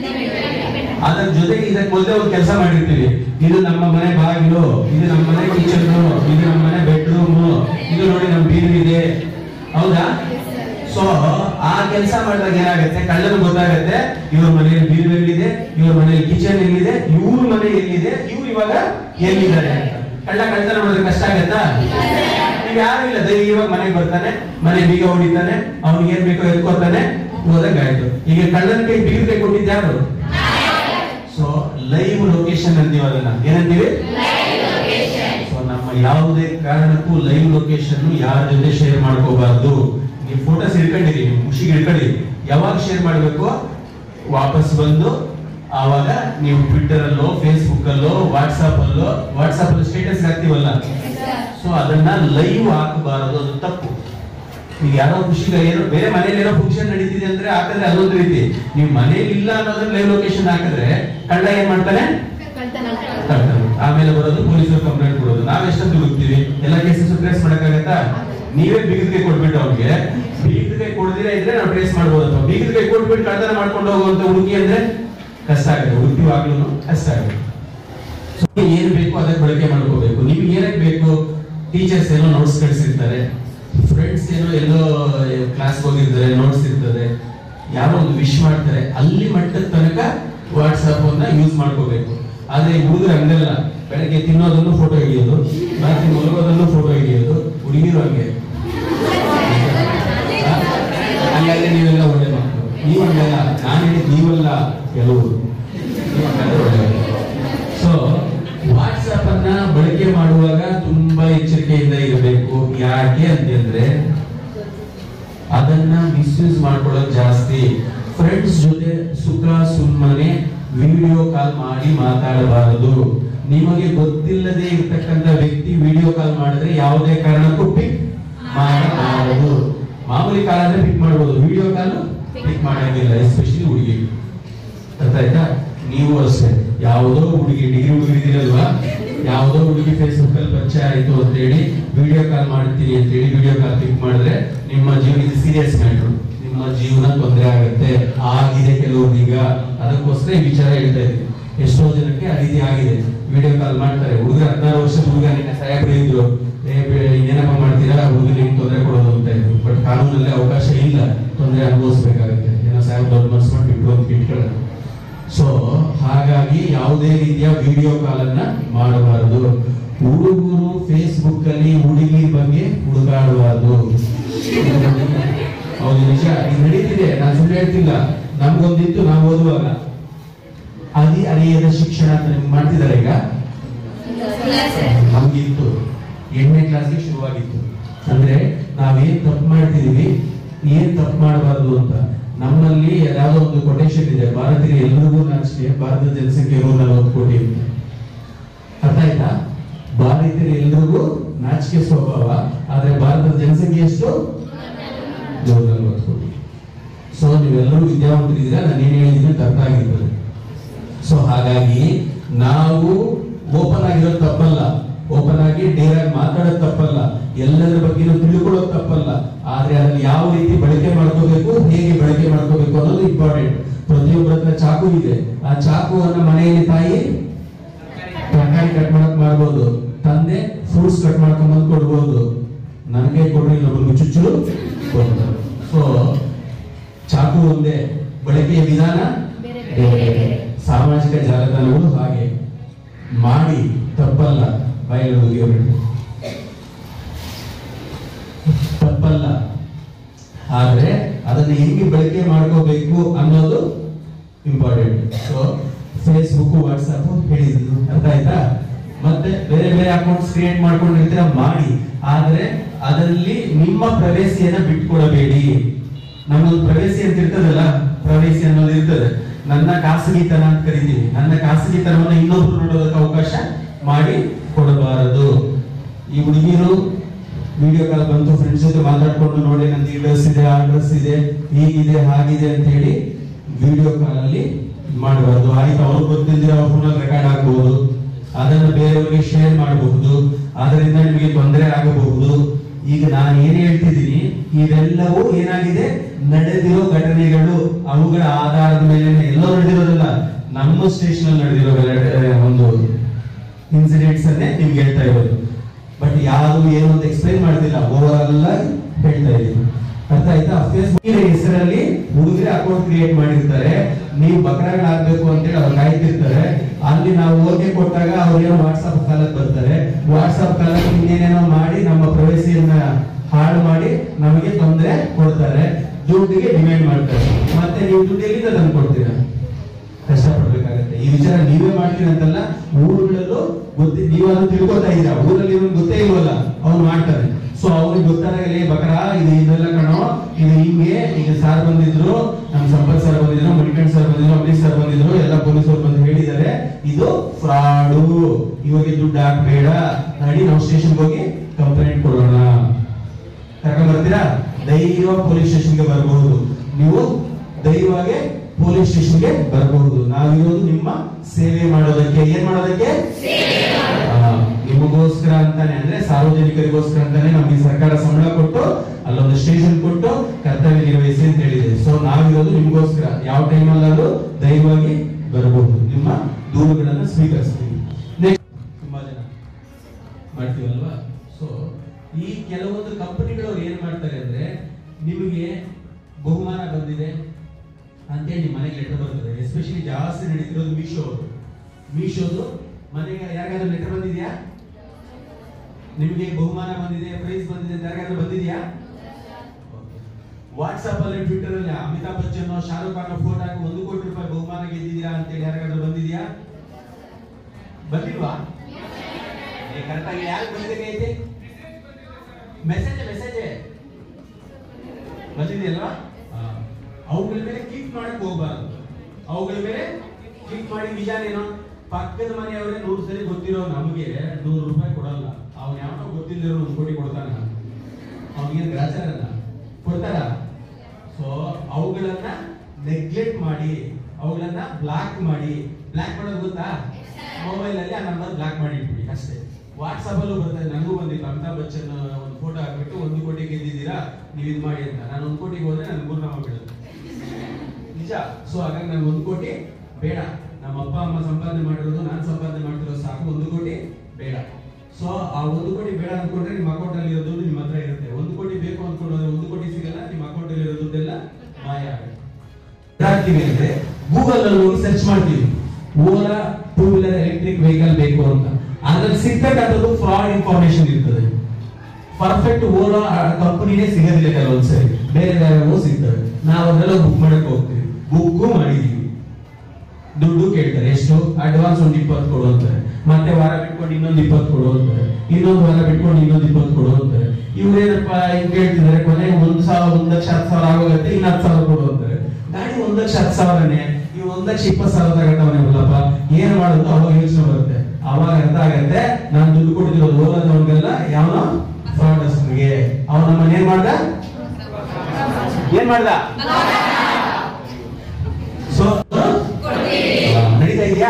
ಅದರ ಜೊತೆಗೆ ಇದಕ್ಕೆ ಮೊದಲೇ ಒಂದು ಕೆಲಸ ಮಾಡಿರ್ತೀವಿ. ಇದು ನಮ್ಮ ಮನೆ ಬಾಗಿಲು, ಇದು ನಮ್ಮ ಮನೆ ಕಿಚನ್, ಇದು ನಮ್ಮ ಮನೆ ಬೆಡ್ರೂಮ್, ಇದು ನೋಡಿ ನಮ್ಮ ಬೀರು ಇದೆ, ಹೌದಾ? ಸೊ ಆ ಕೆಲಸ ಮಾಡಿದಾಗ ಏನಾಗುತ್ತೆ, ಕಳ್ಳನು ಗೊತ್ತಾಗುತ್ತೆ ಇವ್ರ ಮನೆಯಲ್ಲಿ ಬೀರು ಎಲ್ಲಿದೆ, ಇವ್ರ ಮನೆಯಲ್ಲಿ ಕಿಚನ್ ಎಲ್ಲಿದೆ, ಇವ್ರ ಮನೆ ಎಲ್ಲಿದೆ, ಇವ್ರು ಇವಾಗ ಎಲ್ಲಿದ್ದಾರೆ. ಕಳ್ಳ ಕಳ್ತನ ಮಾಡೋದ್ರೆ ಕಷ್ಟ ಆಗತ್ತಾ? ಈಗ ಯಾರು ಇಲ್ಲ, ಧೈರ್ಯವಾಗಿ ಮನೆಗೆ ಬರ್ತಾನೆ, ಮನೆ ಬೀಗ ಹೊಡಿತಾನೆ, ಅವ್ನಿಗೆ ಏನ್ ಬೇಕೋ ಎತ್ಕೋತಾನೆ, ಹೋದಂಗ ಆಯ್ತು. ಈಗ ಕಳ್ಳನ ಕೈ ಬೀಗ ಕೈ ಕೊಟ್ಟಿದ್ದು ಯಾರು? ಸೊ ಲೈವ್ ಲೊಕೇಶನ್ ಅಂತೀವಿ, ಅದನ್ನ ಏನಂತೀವಿ? ಸೊ ನಮ್ಮ ಯಾವುದೇ ಕಾರಣಕ್ಕೂ ಲೈವ್ ಲೊಕೇಶನ್ ಯಾರ ಜೊತೆ ಶೇರ್ ಮಾಡ್ಕೋಬಾರ್ದು. ನೀವು ಫೋಟೋಸ್ ಇಟ್ಕೊಂಡಿರಿ, ನೀವು ಖುಷಿಗೆ ಇಟ್ಕೊಳ್ಳಿ. ಯಾವಾಗ ಶೇರ್ ಮಾಡ್ಬೇಕು? ವಾಪಸ್ ಬಂದು ಆವಾಗ ನೀವು ಟ್ವಿಟರ್ ಅಲ್ಲೋ, ಫೇಸ್ಬುಕ್ ಅಲ್ಲೋ, ವಾಟ್ಸ್ಆಪ್ ಅಲ್ಲೋ, ವಾಟ್ಸ್ಆಪ್ ಅಲ್ಲಿ ಸ್ಟೇಟಸ್ ಹಾಕ್ತಿವಲ್ಲ, ಸೊ ಅದನ್ನ ಲೈವ್ ಹಾಕಬಾರದು, ಅದು ತಪ್ಪು. ಈಗ ಯಾರೋ ಖುಷಿಗೆ ಏನೋ ಬೇರೆ ಮನೇಲಿ ಏನೋ ಫಂಕ್ಷನ್ ನಡೀತಿದೆ ಅಂದ್ರೆ ಹಾಕಿದ್ರೆ ಅದೊಂದು ರೀತಿ. ನೀವು ಮನೇಲಿ ಇಲ್ಲ ಅನ್ನೋದನ್ನ ಲೈವ್ ಲೊಕೇಶನ್ ಹಾಕಿದ್ರೆ ಕಳ್ಳ ಏನ್ ಮಾಡ್ತಾನೆ? ಆಮೇಲೆ ಬರೋದು ಪೊಲೀಸರು ಕಂಪ್ಲೇಂಟ್ ಕೊಡೋದು. ನಾವ್ ಎಷ್ಟೊತ್ತು ಹುಡುಕ್ತಿವಿ, ಎಲ್ಲ ಕೇಸಸ್ ಟ್ರೇಸ್ ಮಾಡಕ್ಕಾಗತ್ತಾ? ನೀವೇ ಬೀಗದ ಕೈ ಕೊಟ್ಬಿಟ್ಟು ಅವ್ರಿಗೆ ಬೀಗದ ಕೈ ಕೊಡದಿರ ಇದ್ರೆ ನಾವು ಟ್ರೇಸ್ ಮಾಡ್ಬೋದು. ಅಥವಾ ಬೀಗದ ಕೈ ಕೊಟ್ಬಿಟ್ಟು ಕಳ್ತನ ಮಾಡ್ಕೊಂಡು ಹೋಗುವಂತ ಹುಡುಗಿ ಅಂದ್ರೆ ಕಷ್ಟ ಆಗುತ್ತೆ, ಹುಡುಕಿವಾಗ್ಲೂ ಕಷ್ಟ ಆಗುತ್ತೆ. ಏನ್ ಬೇಕು ಅದಕ್ಕೆ ಬಳಕೆ ಮಾಡ್ಕೋಬೇಕು. ನಿಮ್ಗೆ ಏನಕ್ಕೆ ಬೇಕು? ಟೀಚರ್ಸ್ ಏನೋ ನೋಟ್ಸ್ ಕಳಿಸಿರ್ತಾರೆ, ಫ್ರೆಂಡ್ಸ್ ಏನೋ ಎಲ್ಲೋ ಕ್ಲಾಸ್ ಹೋಗಿರ್ತಾರೆ, ನೋಟ್ಸ್ ಇರ್ತದೆ, ಯಾರೋ ಒಂದು ವಿಶ್ ಮಾಡ್ತಾರೆ, ಅಲ್ಲಿ ಮಟ್ಟದ ತನಕ ವಾಟ್ಸ್ಆಪ್ ಅನ್ನ ಯೂಸ್ ಮಾಡ್ಕೋಬೇಕು. ಆದ್ರೆ ಹುಡುಗರು ಹಂಗಲ್ಲ, ಬೆಳಗ್ಗೆ ತಿನ್ನೋದನ್ನು ಫೋಟೋ ಹಿಡಿಯೋದು, ರಾತ್ರಿ ಮಲಗೋದನ್ನು ಫೋಟೋ ಹಿಡಿಯೋದು. ಹುಡುಗಿರು ಹಂಗೆ. ಹಂಗಾದ್ರೆ ನೀವೆಲ್ಲ ಒಳ್ಳೆ ಮಕ್ಕಳು. ನೀವಲ್ಲ, ನಾನು ಹೇಳಿದ್ ನೀವಲ್ಲ, ಕೆಲವರು ಸೊ ವಾಟ್ಸ್ಆಪ್ ಅನ್ನ ಬಳಕೆ ಮಾಡುವಾಗ ತುಂಬಾ ಎಚ್ಚರಿಕೆಯಿಂದ ಇರಬೇಕು. ಯಾಕೆ ಅಂತಂದ್ರೆ ಅದನ್ನ ಮಿಸ್ಯೂಸ್ ಮಾಡ್ಕೊಳ್ಳೋದು ಜಾಸ್ತಿ. ಫ್ರೆಂಡ್ಸ್ ಜೊತೆ ಸುಖ ಸುಮ್ಮನೆ ವಿಡಿಯೋ ಕಾಲ್ ಮಾಡಿ ಮಾತಾಡಬಾರದು. ನಿಮಗೆ ಗೊತ್ತಿಲ್ಲದೆ ಇರ್ತಕ್ಕಂಥ ವ್ಯಕ್ತಿ ವಿಡಿಯೋ ಕಾಲ್ ಮಾಡಿದ್ರೆ ಯಾವುದೇ ಕಾರಣಕ್ಕೂ ಪಿಕ್ ಮಾಡಬಾರದು. ಮಾಮೂಲಿ ಕಾಲ್ ಆದ್ರೆ ಪಿಕ್ ಮಾಡಬಹುದು, ವಿಡಿಯೋ ಕಾಲ್ ಪಿಕ್ ಮಾಡಂಗಿಲ್ಲ, ಎಸ್ಪೆಷಲಿ ಹುಡುಗಿ. ಅರ್ಥ ಆಯ್ತಾ? ನೀವು ಅಷ್ಟೇ, ಯಾವುದೋ ಹುಡುಗಿ, ಡಿಗ್ರಿ ಹುಡುಗಿ ಇದಿರಲ್ವಾ, ಯಾವುದೋ ಹುಡುಗಿ ಫೇಸ್ಬುಕ್ ಅಲ್ಲಿ ಪರಿಚಯ ಆಯ್ತು ಅಂತ ಹೇಳಿ ವಿಡಿಯೋ ಕಾಲ್ ಮಾಡ್ತೀನಿ ಅಂತ ಹೇಳಿ ವಿಡಿಯೋ ಕಾಲ್ ಪಿಕ್ ಮಾಡಿದ್ರೆ ನಿಮ್ಮ ಜೀವನ ಇದು ಸೀರಿಯಸ್ ಮ್ಯಾಟ್ರು, ನಿಮ್ಮ ಜೀವನ ತೊಂದರೆ ಆಗುತ್ತೆ. ಆಗಿದೆ ಕೆಲವ್ರಿಗೆ. ಈಗ ಅದಕ್ಕೋಸ್ಕರ ಈ ವಿಚಾರ ಹೇಳ್ತಾ ಇದ್ದೀನಿ. ಎಷ್ಟೋ ಜನಕ್ಕೆ ಆ ರೀತಿ ಆಗಿದೆ. ವಿಡಿಯೋ ಕಾಲ್ ಮಾಡ್ತಾರೆ, ಹುಡುಗ ಹದಿನಾರು ವರ್ಷ ಹುಡುಗ ನಿನ್ನೆ ಸಾಹೇಬ್ರು ಇದ್ರು, ಏನಪ್ಪ ಮಾಡ್ತೀರಾ ಹುಡುಗನಿಗೆ ತೊಂದರೆ ಕೊಡೋದು ಅಂತ ಇದ್ರು. ಬಟ್ ಕಾನೂನಲ್ಲಿ ಅವಕಾಶ ಇಲ್ಲ, ತೊಂದರೆ ಅನುಭವಿಸ್ಬೇಕಾಗುತ್ತೆ. ಏನೋ ಸಾಹೇಬ್ ದೊಡ್ಡ ಮನಸ್ಸು ಮಾಡಿ ಬಿಟ್ಟು ಅಂತ ಇಟ್ಕೊಳ್ಳೋದು. ಸೊ ಹಾಗಾಗಿ ಯಾವುದೇ ರೀತಿಯ ವಿಡಿಯೋ ಕಾಲ್ ಅನ್ನ ಮಾಡಬಾರದು. ಹುಡುಗರು ಫೇಸ್ಬುಕ್ ಅಲ್ಲಿ ಹುಡುಗಿ ಬಗ್ಗೆ ಹುಡುಗಾಡಬಾರದು. ಹೌದು, ನಿಜ, ಇದು ನಡೀತಿದೆ, ನಾನು ಸುಳ್ಳು ಹೇಳ್ತಿಲ್ಲ. ನಮ್ಗೊಂದಿತ್ತು, ನಾವು ಓದುವಾಗ ಅದಿ ಅರಿಯದ ಶಿಕ್ಷಣ ಅಂತ ನಿಮ್ಗೆ ಮಾಡ್ತಿದ್ದಾರೆ. ಈಗ ನಮ್ಗಿತ್ತು, ಎಂಟನೇ ಕ್ಲಾಸ್ಗೆ ಶುರುವಾಗಿತ್ತು. ಅಂದ್ರೆ ನಾವೇನ್ ತಪ್ಪು ಮಾಡ್ತಿದೀವಿ, ಏನ್ ತಪ್ಪು ಮಾಡಬಾರದು ಅಂತ. ನಮ್ಮಲ್ಲಿ ಯಾವ್ದೋ ಒಂದು ಕೊಟೇಶನ್ ಇದೆ, ಭಾರತೀಯ ಎಲ್ರಿಗೂ ನಾಚಿಕೆ, ಭಾರತದ ಜನಸಂಖ್ಯೆ ನೂರ ನಲವತ್ತು ಕೋಟಿ. ಅರ್ಥ ಆಯ್ತಾ? ಭಾರತೀಯರು ಎಲ್ರಿಗೂ ನಾಚಿಕೆ ಸ್ವಭಾವ, ಆದ್ರೆ ಭಾರತದ ಜನಸಂಖ್ಯೆ ಎಷ್ಟು? ನೂರ ನಲವತ್ತು ಕೋಟಿ. ಸೊ ನೀವೆಲ್ಲರೂ ವಿದ್ಯಾವಂತರಿದ್ದೀರಾ, ನಾನು ಏನ್ ಹೇಳಿದ್ದೀನಿ ಅಂತ ಅರ್ಥ ಆಗಿರ್ತದೆ. ಸೊ ಹಾಗಾಗಿ ನಾವು ಓಪನ್ ಆಗಿರೋದು ತಪ್ಪಲ್ಲ, ಓಪನ್ ಆಗಿ ಡೇರ್ ಆಗಿ ಮಾತಾಡೋದು ತಪ್ಪಲ್ಲ, ಎಲ್ಲದರ ಬಗ್ಗೆ ತಿಳ್ಕೊಳ್ಳೋದು ತಪ್ಪಲ್ಲ. ಆದ್ರೆ ಅದನ್ನ ಯಾವ ರೀತಿ ಬಳಕೆ ಮಾಡ್ಕೋಬೇಕು, ಹೇಗೆ ಬಳಕೆ ಮಾಡ್ಕೋಬೇಕು ಅನ್ನೋದು ಇಂಪಾರ್ಟೆಂಟ್. ಪ್ರತಿಯೊಬ್ಬರ ಹತ್ರ ಚಾಕು ಇದೆ. ಆ ಚಾಕುವನ್ನ ಮನೆಯಲ್ಲಿ ತಾಯಿ ತರಕಾರಿ ಕಟ್ ಮಾಡಕ್ ಮಾಡ್ಬೋದು, ತಂದೆ ಫ್ರೂಟ್ಸ್ ಕಟ್ ಮಾಡ್ಕೊಂಡ್ ಬಂದು ಕೊಡ್ಬೋದು. ನನಗೆ ಕೊಡ್ರಿ, ನಮಗೆ ಚುಚ್ಚಲು. ಸೊ ಚಾಕು ಒಂದೇ, ಬಳಕೆಯ ವಿಧಾನ ಬೇರೆ. ಸಾಮಾಜಿಕ ಜಾಲತಾಣಗಳು ಹಾಗೆ ಮಾಡಿ ತಪ್ಪಲ್ಲ, ಬಾಯಲ್ಲಿ ಹೋಗಿ ತಪ್ಪಲ್ಲ. ಆದ್ರೆ ಅದನ್ನ ಹೆಂಗೆ ಬಳಕೆ ಮಾಡ್ಕೋಬೇಕು ಅನ್ನೋದು ಇಂಪಾರ್ಟೆಂಟ್. ಸೊ ಫೇಸ್ಬುಕ್, ವಾಟ್ಸ್ಆಪ್ ಹೇಳಿದ್ರು, ಅರ್ಥ ಆಯ್ತಾ? ಮತ್ತೆ ಬೇರೆ ಬೇರೆ ಅಕೌಂಟ್ಸ್ ಕ್ರಿಯೇಟ್ ಮಾಡ್ಕೊಂಡಿರ್ತೀರ, ಮಾಡಿ. ಆದ್ರೆ ಅದರಲ್ಲಿ ನಿಮ್ಮ ಪ್ರವೇಶಿಯನ್ನ ಬಿಟ್ಕೊಡಬೇಡಿ. ನಮ್ಮೊಂದು ಪ್ರವೇಶಿ ಅಂತ ಇರ್ತದಲ್ಲ, ಪ್ರವೇಶಿ ಅನ್ನೋದು ಇರ್ತದೆ. ನನ್ನ ಖಾಸಗಿತನ ಅಂತ ಕರಿತೀವಿ. ನನ್ನ ಖಾಸಗಿತನವನ್ನು ಇನ್ನೊಬ್ರು ನೋಡೋದಕ್ಕೆ ಅವಕಾಶ ಮಾಡಿ ಕೊಡಬಾರದು. ಈ ಹುಡುಗಿರು ವಿಡಿಯೋ ಕಾಲ್ ಬಂತು, ಫ್ರೆಂಡ್ಸ್ ಜೊತೆ ಮಾತಾಡ್ಕೊಂಡು, ನೋಡಿ ನಂದು ಈ ಡ್ರೆಸ್ ಇದೆ, ಆ ಡ್ರೆಸ್ ಇದೆ, ಹೀಗಿದೆ, ಹಾಗಿದೆ ಅಂತ ಹೇಳಿ ವಿಡಿಯೋ ಕಾಲ್ ಅಲ್ಲಿ ಮಾಡಬಾರ್ದು. ಆಯ್ತು, ಅವ್ರಿಗೆ ಗೊತ್ತಿದ್ರೆ ಅವ್ರ ಫೋನಲ್ಲಿ ರೆಕಾರ್ಡ್ ಆಗಬಹುದು, ಅದನ್ನು ಬೇರೆಯವರಿಗೆ ಶೇರ್ ಮಾಡಬಹುದು, ಅದರಿಂದ ನಿಮಗೆ ತೊಂದರೆ ಆಗಬಹುದು. ಈಗ ನಾನು ಏನ್ ಹೇಳ್ತಿದ್ದೀನಿ, ಇವೆಲ್ಲವೂ ಏನಾಗಿದೆ, ನಡೆದಿರೋ ಘಟನೆಗಳು. ಅವುಗಳ ಆಧಾರದ ಮೇಲೆ ಎಲ್ಲೋ ನಡೆದಿರೋದಲ್ಲ, ನಮ್ಮ ಸ್ಟೇಷನ್ ಅಲ್ಲಿ ನಡೆದಿರೋ ಒಂದು ಇನ್ಸಿಡೆಂಟ್ಸ್ ಅನ್ನೇ ನಿಮ್ಗೆ ಹೇಳ್ತಾ ಇರೋದು. ಬಟ್ ಯಾರು ಏನು ಅಂತ ಎಕ್ಸ್ಪ್ಲೈನ್ ಮಾಡ್ತಿಲ್ಲ, ಓವರ್ ಆಲ್ ಹೇಳ್ತಾ ಇದೀವಿ. ಅರ್ಥ ಆಯ್ತಾ? ಫೇಸ್ಬುಕ್ ಹೆಸರಲ್ಲಿ ಹುಡುಗರೇ ಅಕೌಂಟ್ ಕ್ರಿಯೇಟ್ ಮಾಡಿರ್ತಾರೆ. ನೀವು ಬಕರಾಗಳಾಗಬೇಕು ಅಂತೇಳಿ ಅವ್ರು ಕಾಯ್ತಿರ್ತಾರೆ. ಅಲ್ಲಿ ನಾವು ಓಕೆ ಕೊಟ್ಟಾಗ ಅವ್ರೇನೋ ವಾಟ್ಸ್ಆಪ್ ಕಾಲಕ್ಕೆ ಬರ್ತಾರೆ. ವಾಟ್ಸ್ಆಪ್ ಕಾಲಕ್ಕೆ ಇನ್ನೇನೇನೋ ಮಾಡಿ ನಮ್ಮ ಪ್ರವೇಶಿಯನ್ನ ಹಾಳು ಮಾಡಿ ನಮಗೆ ತೊಂದರೆ ಕೊಡ್ತಾರೆ, ದುಡ್ಡಿಗೆ ಡಿಮ್ಯಾಂಡ್ ಮಾಡ್ತಾರೆ. ಮತ್ತೆ ನೀವು ದುಡ್ಡು ಎಲ್ಲಿಂದ ತಂದು ಕೊಡ್ತೀರಾ? ಕಷ್ಟಪಡ್ಬೇಕಾಗತ್ತೆ. ಈ ವಿಚಾರ ನೀವೇ ಮಾಡ್ತೀರಿ ಅಂತಲ್ಲ, ಊರುಗಳಲ್ಲೂ ಗೊತ್ತಿ ನೀವದು ತಿಳ್ಕೊತಾ ಇದ್ದೀರಾ. ಊರಲ್ಲಿ ಇವ್ರಿಗೆ ಗೊತ್ತೇ ಇಲ್ವಲ್ಲ, ಅವ್ನು ಮಾಡ್ತಾನೆ. ಸೊ ಅವ್ರಿಗೆ ಗೊತ್ತಾಗಲಿ, ಬಕರಾ ಇದು ಇದೆಲ್ಲ ಕಣೋ, ಇದು ಹಿಂಗೆ. ಈಗ ಸಾರ್ ಬಂದಿದ್ರು, ನಮ್ ಸಂಪತ್ ಸರ್ ಬಂದಿದ್ರು, ಮಣಿಕಂಠ ಸರ್ ಬಂದಿದ್ರು, ಅಮರೀಶ್ ಸರ್ ಬಂದಿದ್ರು, ಎಲ್ಲ ಪೊಲೀಸರು ಬಂದು ಹೇಳಿದ್ದಾರೆ ಇದು ಫ್ರಾಡು, ಇವಾಗ ದುಡ್ಡು ಹಾಕ್ಬೇಡ, ನಡಿ ನಾವು ಸ್ಟೇಷನ್ಗೆ ಹೋಗಿ ಕಂಪ್ಲೇಂಟ್ ಕೊಡೋಣ. ಕರ್ಕೊಂಡ್ ಬರ್ತೀರಾ? ಧೈರ್ಯವಾಗಿ ಪೊಲೀಸ್ ಸ್ಟೇಷನ್ಗೆ ಬರಬಹುದು. ನೀವು ಧೈರ್ಯವಾಗಿ ಪೊಲೀಸ್ ಸ್ಟೇಷನ್ಗೆ ಬರಬಹುದು. ನಾವಿರೋದು ನಿಮ್ಮ ಸೇವೆ ಮಾಡೋದಕ್ಕೆ. ಏನ್ ಮಾಡೋದಕ್ಕೆ? ನಿಮಗೋಸ್ಕರ ಅಂತಾನೆ, ಅಂದ್ರೆ ಸಾರ್ವಜನಿಕರಿಗೋಸ್ಕರ ಅಂತಾನೆ ನಮ್ಗೆ ಸರ್ಕಾರ ಸಂಬಳ ಕೊಟ್ಟು ಅಲ್ಲೊಂದು ಸ್ಟೇಷನ್ ಕೊಟ್ಟು ಕರ್ತವ್ಯ ನಿರ್ವಹಿಸಿ ಅಂತ ಹೇಳಿದೆ. ಸೊ ನಾವಿರೋದು ನಿಮ್ಗೋಸ್ಕರ. ಯಾವ ಟೈಮಲ್ಲಾದ್ರೂ ಧೈರ್ಯವಾಗಿ ಬರಬಹುದು, ನಿಮ್ಮ ದೂರುಗಳನ್ನ ಸ್ವೀಕರಿಸ್ತೀವಿ. ತುಂಬಾ ಜನ ಮಾಡ್ತೀವಲ್ವಾ? ಸೊ ಈ ಕೆಲವೊಂದು ಕಂಪನಿಗಳು ಏನ್ ಮಾಡ್ತಾರೆ ಅಂದ್ರೆ, ನಿಮಗೆ ಬಹುಮಾನ ಬಂದಿದೆ ಅಂತೇಳಿ ನಿಮ್ಮ ಮನೆಗೆ ಲೆಟರ್ ಬರ್ತದೆ. ಎಸ್ಪೆಷಲಿ ಜಾಸ್ತಿ ನಡೀತಿರೋದು ಮೀಶೋ ಅವರು. ಮೀಶೋದು ಮನೆಗೆ ಯಾರಿಗಾದ್ರೂ ಲೆಟರ್ ಬಂದಿದ್ಯಾ? ನಿಮಗೆ ಬಹುಮಾನ ಬಂದಿದೆ, ಪ್ರೈಸ್ ಬಂದಿದೆ ಅಂತ ಯಾರಿಗಾದ್ರೂ ಬಂದಿದ್ಯಾ? ವಾಟ್ಸ್ಆಪ್ ಅಲ್ಲಿ, ಟ್ವಿಟರ್ ಅಲ್ಲಿ ಅಮಿತಾಬ್ ಬಚ್ಚನ್ ಶಾರುಖ್ ಖಾನ್ ಫೋಟೋ ಹಾಕಿ ಒಂದು ಕೋಟಿ ರೂಪಾಯಿ ಬಹುಮಾನ ಗೆದ್ದಿದ್ದೀರಾ ಅಂತೇಳಿ ಯಾರಿಗಾದ್ರೂ ಬಂದಿದ್ಯಾ? ಬಂದಿಲ್ವಾ? ಕರೆಕ್ಟ್ ಆಗಿ ಯಾರು ಬಂದಿದೆ? ಮೆಸೇಜ್ ಮೆಸೇಜ್ ಬಂದಿದೆಯಲ್ವಾ? ಅವುಗಳ ಮೇಲೆ ಕ್ಲಿಕ್ ಮಾಡಕ್ ಹೋಗ್ಬಾರ್ದು. ಅವುಗಳ ಮೇಲೆ ಕ್ಲಿಕ್ ಮಾಡಿ ನಿಜಾನೇನೋ ಪಕ್ಕದ ಮನೆಯವರೇ ನೂರು ಸರಿ ಗೊತ್ತಿರೋ ನಮಗೆ ನೂರು ರೂಪಾಯಿ ಕೊಡಲ್ಲ. ಅವ್ನು ಯಾವನೋ ಗೊತ್ತಿಲ್ಲದಿರೋ ಒಂದು ಕೋಟಿ ಕೊಡ್ತಾನ, ಅವನಿಗೆ ಗ್ರಾಚಾರ ಕೊಡ್ತಾರ. ಸೊ ಅವುಗಳನ್ನ ನೆಗ್ಲೆಕ್ಟ್ ಮಾಡಿ, ಅವುಗಳನ್ನ ಬ್ಲಾಕ್ ಮಾಡಿ. ಬ್ಲಾಕ್ ಮಾಡೋದು ಗೊತ್ತಾ? ಮೊಬೈಲ್ ಅಲ್ಲಿ ಆ ನಂಬರ್ ಬ್ಲಾಕ್ ಮಾಡಿ ಇಟ್ಬಿಡಿ ಅಷ್ಟೇ. ವಾಟ್ಸ್ಆಪ್ ಅಲ್ಲೂ ಬರ್ತದೆ, ನನಗೂ ಬಂದಿತ್ತು ಅಮಿತಾಬ್ ಬಚ್ಚನ್ ಒಂದು ಫೋಟೋ ಹಾಕ್ಬಿಟ್ಟು ಒಂದು ಕೋಟಿ ಗೆದ್ದಿದ್ದೀರಾ ನೀವು ಇದು ಮಾಡಿ ಅಂತ. ನಾನು ಒಂದು ಕೋಟಿಗೆ ಹೋದ್ರೆ ನನ್ ಗುರುನಾಮ ಬೀಳುತ್ತೆ ನಿಜ. ಸೊ ಹಾಗಾಗಿ ನನ್ಗೆ ಒಂದು ಕೋಟಿ ಬೇಡ. ನಮ್ಮ ಅಪ್ಪ ಅಮ್ಮ ಸಂಪಾದನೆ ಮಾಡಿರೋದು, ನಾನು ಸಂಪಾದನೆ ಮಾಡ್ತಿರೋದು ಸಾಕು, ಒಂದು ಕೋಟಿ ಬೇಡ. ಸೊ ಆ ಒಂದು ಕೋಟಿ ಬೇಡ ಅನ್ಕೊಂಡ್ರೆ ನಿಮ್ಮ ಅಕೌಂಟ್ ಅಲ್ಲಿ ಇರೋ ದುಡ್ಡು ನಿಮ್ಮ ಹತ್ರ ಇರುತ್ತೆ. ಒಂದು ಕೋಟಿ ಬೇಕು ಅನ್ಕೊಂಡ್ರೆ ಒಂದು ಕೋಟಿ ಸಿಗಲ್ಲ, ನಿಮ್ಮ ಅಕೌಂಟ್ ಅಲ್ಲಿ ಇರೋ ದುಡ್ಡೆಲ್ಲ ಮಾಯ ಆಗುತ್ತೆ. ಅಂದ್ರೆ ಗೂಗಲ್ ಅಲ್ಲಿ ಹೋಗಿ ಸರ್ಚ್ ಮಾಡ್ತೀವಿ Ola two wheeler electric vehicle ಬೇಕು ಅಂತ. ಅದ್ರಲ್ಲಿ ಸಿಗ್ತಕ್ಕಂಥದ್ದು ಫ್ರಾಡ್ ಇನ್ಫಾರ್ಮೇಶನ್ ಇರ್ತದೆ. ಪರ್ಫೆಕ್ಟ್ ಓಲಾ ಕಂಪನಿನೇ ಸಿಗೋದಿಲ್ಲ ಕೆಲವೊಂದ್ಸರಿ, ಬೇರೆ ಬೇರೆ ಸಿಗ್ತವೆ. ನಾವು ಅದೆಲ್ಲ ಬುಕ್ ಮಾಡಕ್ ಹೋಗ್ತೀವಿ, ಬುಕ್ ಮಾಡಿದೀವಿ, ದುಡ್ಡು ಕೇಳ್ತಾರೆ. ಎಷ್ಟು? ಅಡ್ವಾನ್ಸ್ ಒಂದು ಇಪ್ಪತ್ತು ಕೊಡು ಅಂತಾರೆ, ಮತ್ತೆ ವಾರ ಬಿಟ್ಕೊಂಡು ಇನ್ನೊಂದು ಇಪ್ಪತ್ತು ಕೊಡು ಅಂತಾರೆ, ಇನ್ನೊಂದು ವಾರ ಬಿಟ್ಕೊಂಡು ಇನ್ನೊಂದು ಇಪ್ಪತ್ತು ಕೊಡು ಅಂತಾರೆ. ಇವ್ರೇನಪ್ಪ ಹಿಂಗ್ ಕೇಳ್ತಿದ್ದಾರೆ, ಕೊನೆಗೆ ಒಂದ್ ಸಾವಿರ ಒಂದ್ ಲಕ್ಷ ಹತ್ತು ಸಾವಿರ ಆಗೋಗುತ್ತೆ, ಇನ್ನು ಹತ್ತು ಸಾವಿರ ಕೊಡು ಅಂತಾರೆ. ಗಾಡಿ ಒಂದ್ ಲಕ್ಷ ಹತ್ತು ಸಾವಿರನೇ, ಇವ್ ಒಂದ್ ಲಕ್ಷ ಇಪ್ಪತ್ತು ಸಾವಿರ ತಗೊಂಡವನೇ ಬಲ್ಲಪ್ಪ, ಏನ್ ಮಾಡೋದು? ಅವಾಗ ಯೋಚನೆ ಬರುತ್ತೆ. ಅವಾಗ ಅರ್ಥ ಆಗತ್ತೆ ನಾನು ದುಡ್ಡು ಕೊಡ್ತಿರೋದು ಓಲಾದವ್ರಿಗೆಲ್ಲ ಯಾವನೋ ಫ್ರಾಡಸ್ಟ್ರಿಗೆ. ಅವ ನಮ್ಮನ್ನ ಏನ್ ಮಾಡ್ದ? ಏನ್ ಮಾಡ್ದ? ಸೊ ನಡೀತಾ ಇದೆಯಾ?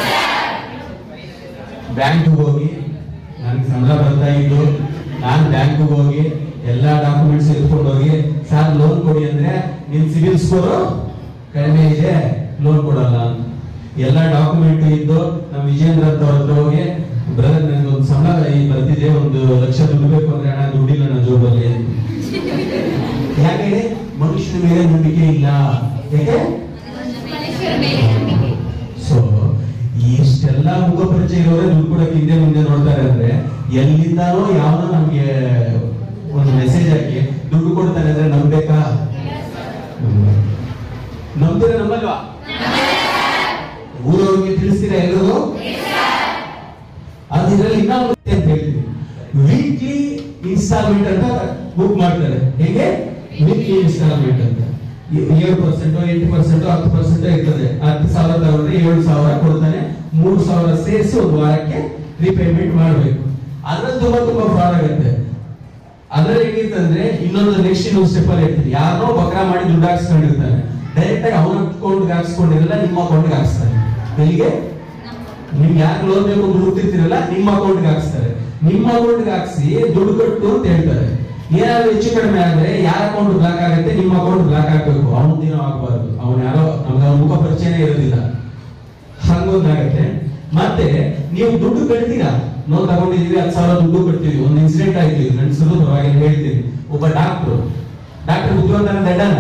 ಬ್ಯಾಂಕ್ ಹೋಗಿ ನನ್ಗೆ ಸಂಬಳ ಬರ್ತಾ ಇದ್ದು, ನಾನು ಬ್ಯಾಂಕ್ ಹೋಗಿ ಎಲ್ಲಾ ಡಾಕ್ಯುಮೆಂಟ್ಸ್ ಎತ್ಕೊಂಡು ಹೋಗಿ ಸರ್ ಲೋನ್ ಕೊಡಿ ಅಂದ್ರೆ ನಿನ್ ಸಿಬಿಲ್ ಸ್ಕೋರ್ ಕಡಿಮೆ ಇದೆ, ಲೋನ್ ಕೊಡಲ್ಲ ಅಂತ. ಎಲ್ಲಾ ಡಾಕ್ಯುಮೆಂಟ್ ಇದ್ದು ನಮ್ಮ ವಿಜೇಂದ್ರ ಹತ್ರ ಹೋಗಿ ಬ್ರದರ್ ನನ್ಗೆ ಒಂದು ಸಂಬಳ ಬರ್ತಿದೆ, ಒಂದು ಲಕ್ಷ ದುಡ್ಡು ಬೇಕು ಅಂದ್ರೆ ಹಣ ದುಡ್ಡಿಲ್ಲ ನನ್ನ ಜೋಬಲ್ಲಿ. ಯಾಕೆ? ಮನುಷ್ಯನ ಮೇಲೆ ನಂಬಿಕೆ ಇಲ್ಲ. ಯಾಕೆ? ಸೊ ಇಷ್ಟೆಲ್ಲ ಮುಖ ಪರಿಚಯ ಇರೋರೆ ದುಡ್ಡು ಕೊಡಕ್ಕೆ ಹಿಂದೆ ಮುಂದೆ ನೋಡ್ತಾರೆ ಅಂದ್ರೆ ಎಲ್ಲಿಂದಾನೋ ಯಾವನೋ ನಮ್ಗೆ ಒಂದು ಮೆಸೇಜ್ ಹಾಕಿ ದುಡ್ಡು ಕೊಡ್ತಾನೆ ಅಂದ್ರೆ ನಂಬೇಕಾ? ನಂಬ್ತೀರಾ ನಂಬಲ್ವಾ? ಊರವ್ರಿಗೆ ತಿಳಿಸ್ತೀರಾ ಎಲ್ಲರೂ? ಅದು ಇದರಲ್ಲಿ ಇನ್ನ ಅಂತ ಹೇಳ್ತೀವಿ, ವೀಕ್ಲಿ ಇನ್ಸ್ಟಾಲ್ಮೆಂಟ್ ಅಂತ ಬುಕ್ ಮಾಡ್ತಾರೆ. ಹೇಗೆ? ವೀಕ್ಲಿ ಇನ್ಸ್ಟಾಲ್ಮೆಂಟ್ ಅಂತ ಏಳು ಪರ್ಸೆಂಟ್ ಎಂಟು ಪರ್ಸೆಂಟ್ ಹತ್ತು ಪರ್ಸೆಂಟ್ ಇರ್ತದೆ. ಹತ್ತು ಸಾವಿರ ತಗೊಂಡ್ರೆ ಏಳು ಸಾವಿರ ಕೊಡ್ತಾನೆ, ಮೂರು ಸಾವಿರ ಸೇರಿಸಿ ಒಂದು ವಾರಕ್ಕೆ ರೀಪೇಮೆಂಟ್ ಮಾಡಬೇಕು. ಅದ್ರಲ್ಲಿ ತುಂಬಾ ತುಂಬಾ ಫ್ರಾಡ್ ಆಗುತ್ತೆ. ಅದ್ರಲ್ಲಿ ಹೇಗಿರ್ತಂದ್ರೆ ಇನ್ನೊಂದು ನೆಕ್ಸ್ಟ್ ಇನ್ನೊಂದು ಸ್ಟೆಪ್ ಅಲ್ಲಿ ಇರ್ತೀವಿ, ಯಾರೋ ಬಕ್ರಾ ಮಾಡಿ ದುಡ್ಡು ಹಾಕ್ಸ್ಕೊಂಡಿರ್ತಾನೆ, ಡೈರೆಕ್ಟ್ ಆಗಿ ಅವನ ಅಕೌಂಟ್ ಹಾಕ್ಸ್ಕೊಂಡಿರಲ್ಲ, ನಿಮ್ಮ ಅಕೌಂಟ್ ಹಾಕ್ಸ್ತಾನೆ. ಬೆಳಿಗ್ಗೆ ನಿಮ್ಗೆ ಯಾರು ಲೋನ್ ಬೇಕು ದುಡ್ಡು ಹುಟ್ಟಿರ್ತೀರಲ್ಲ, ನಿಮ್ಮ ಅಕೌಂಟ್ ಹಾಕ್ಸ್ತಾರೆ. ನಿಮ್ಮ ಅಕೌಂಟ್ ಹಾಕ್ಸಿ ದುಡ್ಡು ಕಟ್ಟು ಅಂತ ಹೇಳ್ತಾರೆ. ಏನಾದ್ರು ಹೆಚ್ಚು ಕಡಿಮೆ ಆದ್ರೆ ಯಾರ ಅಕೌಂಟ್ ಬ್ಲಾಕ್ ಆಗುತ್ತೆ? ನಿಮ್ಮ ಅಕೌಂಟ್ ಬ್ಲಾಕ್ ಆಗ್ಬೇಕು, ಅವನ ದಿನ ಆಗ್ಬಾರ್ದು. ಅವನು ಯಾರೋ ನಮ್ಗೆ ಮುಖ ಪರಿಚಯನೇ ಇರೋದಿಲ್ಲ, ಹಂಗೊಂದಾಗತ್ತೆ. ಮತ್ತೆ ನೀವು ದುಡ್ಡು ಕಟ್ತೀರಾ, ನಾವು ತಗೊಂಡಿದೀವಿ ಹತ್ತು ಸಾವಿರ ದುಡ್ಡು ಕಟ್ತೀವಿ, ಒಂದು ಇನ್ಸಿಡೆಂಟ್ ಆಯ್ತು ನಡೆಸೋದು ಪರವಾಗಿಲ್ಲ ಹೇಳ್ತೀವಿ. ಒಬ್ಬ ಡಾಕ್ಟ್ರು ಡಾಕ್ಟರ್ ಬುದ್ಧಿವಂತನ ದಡ್ಡನ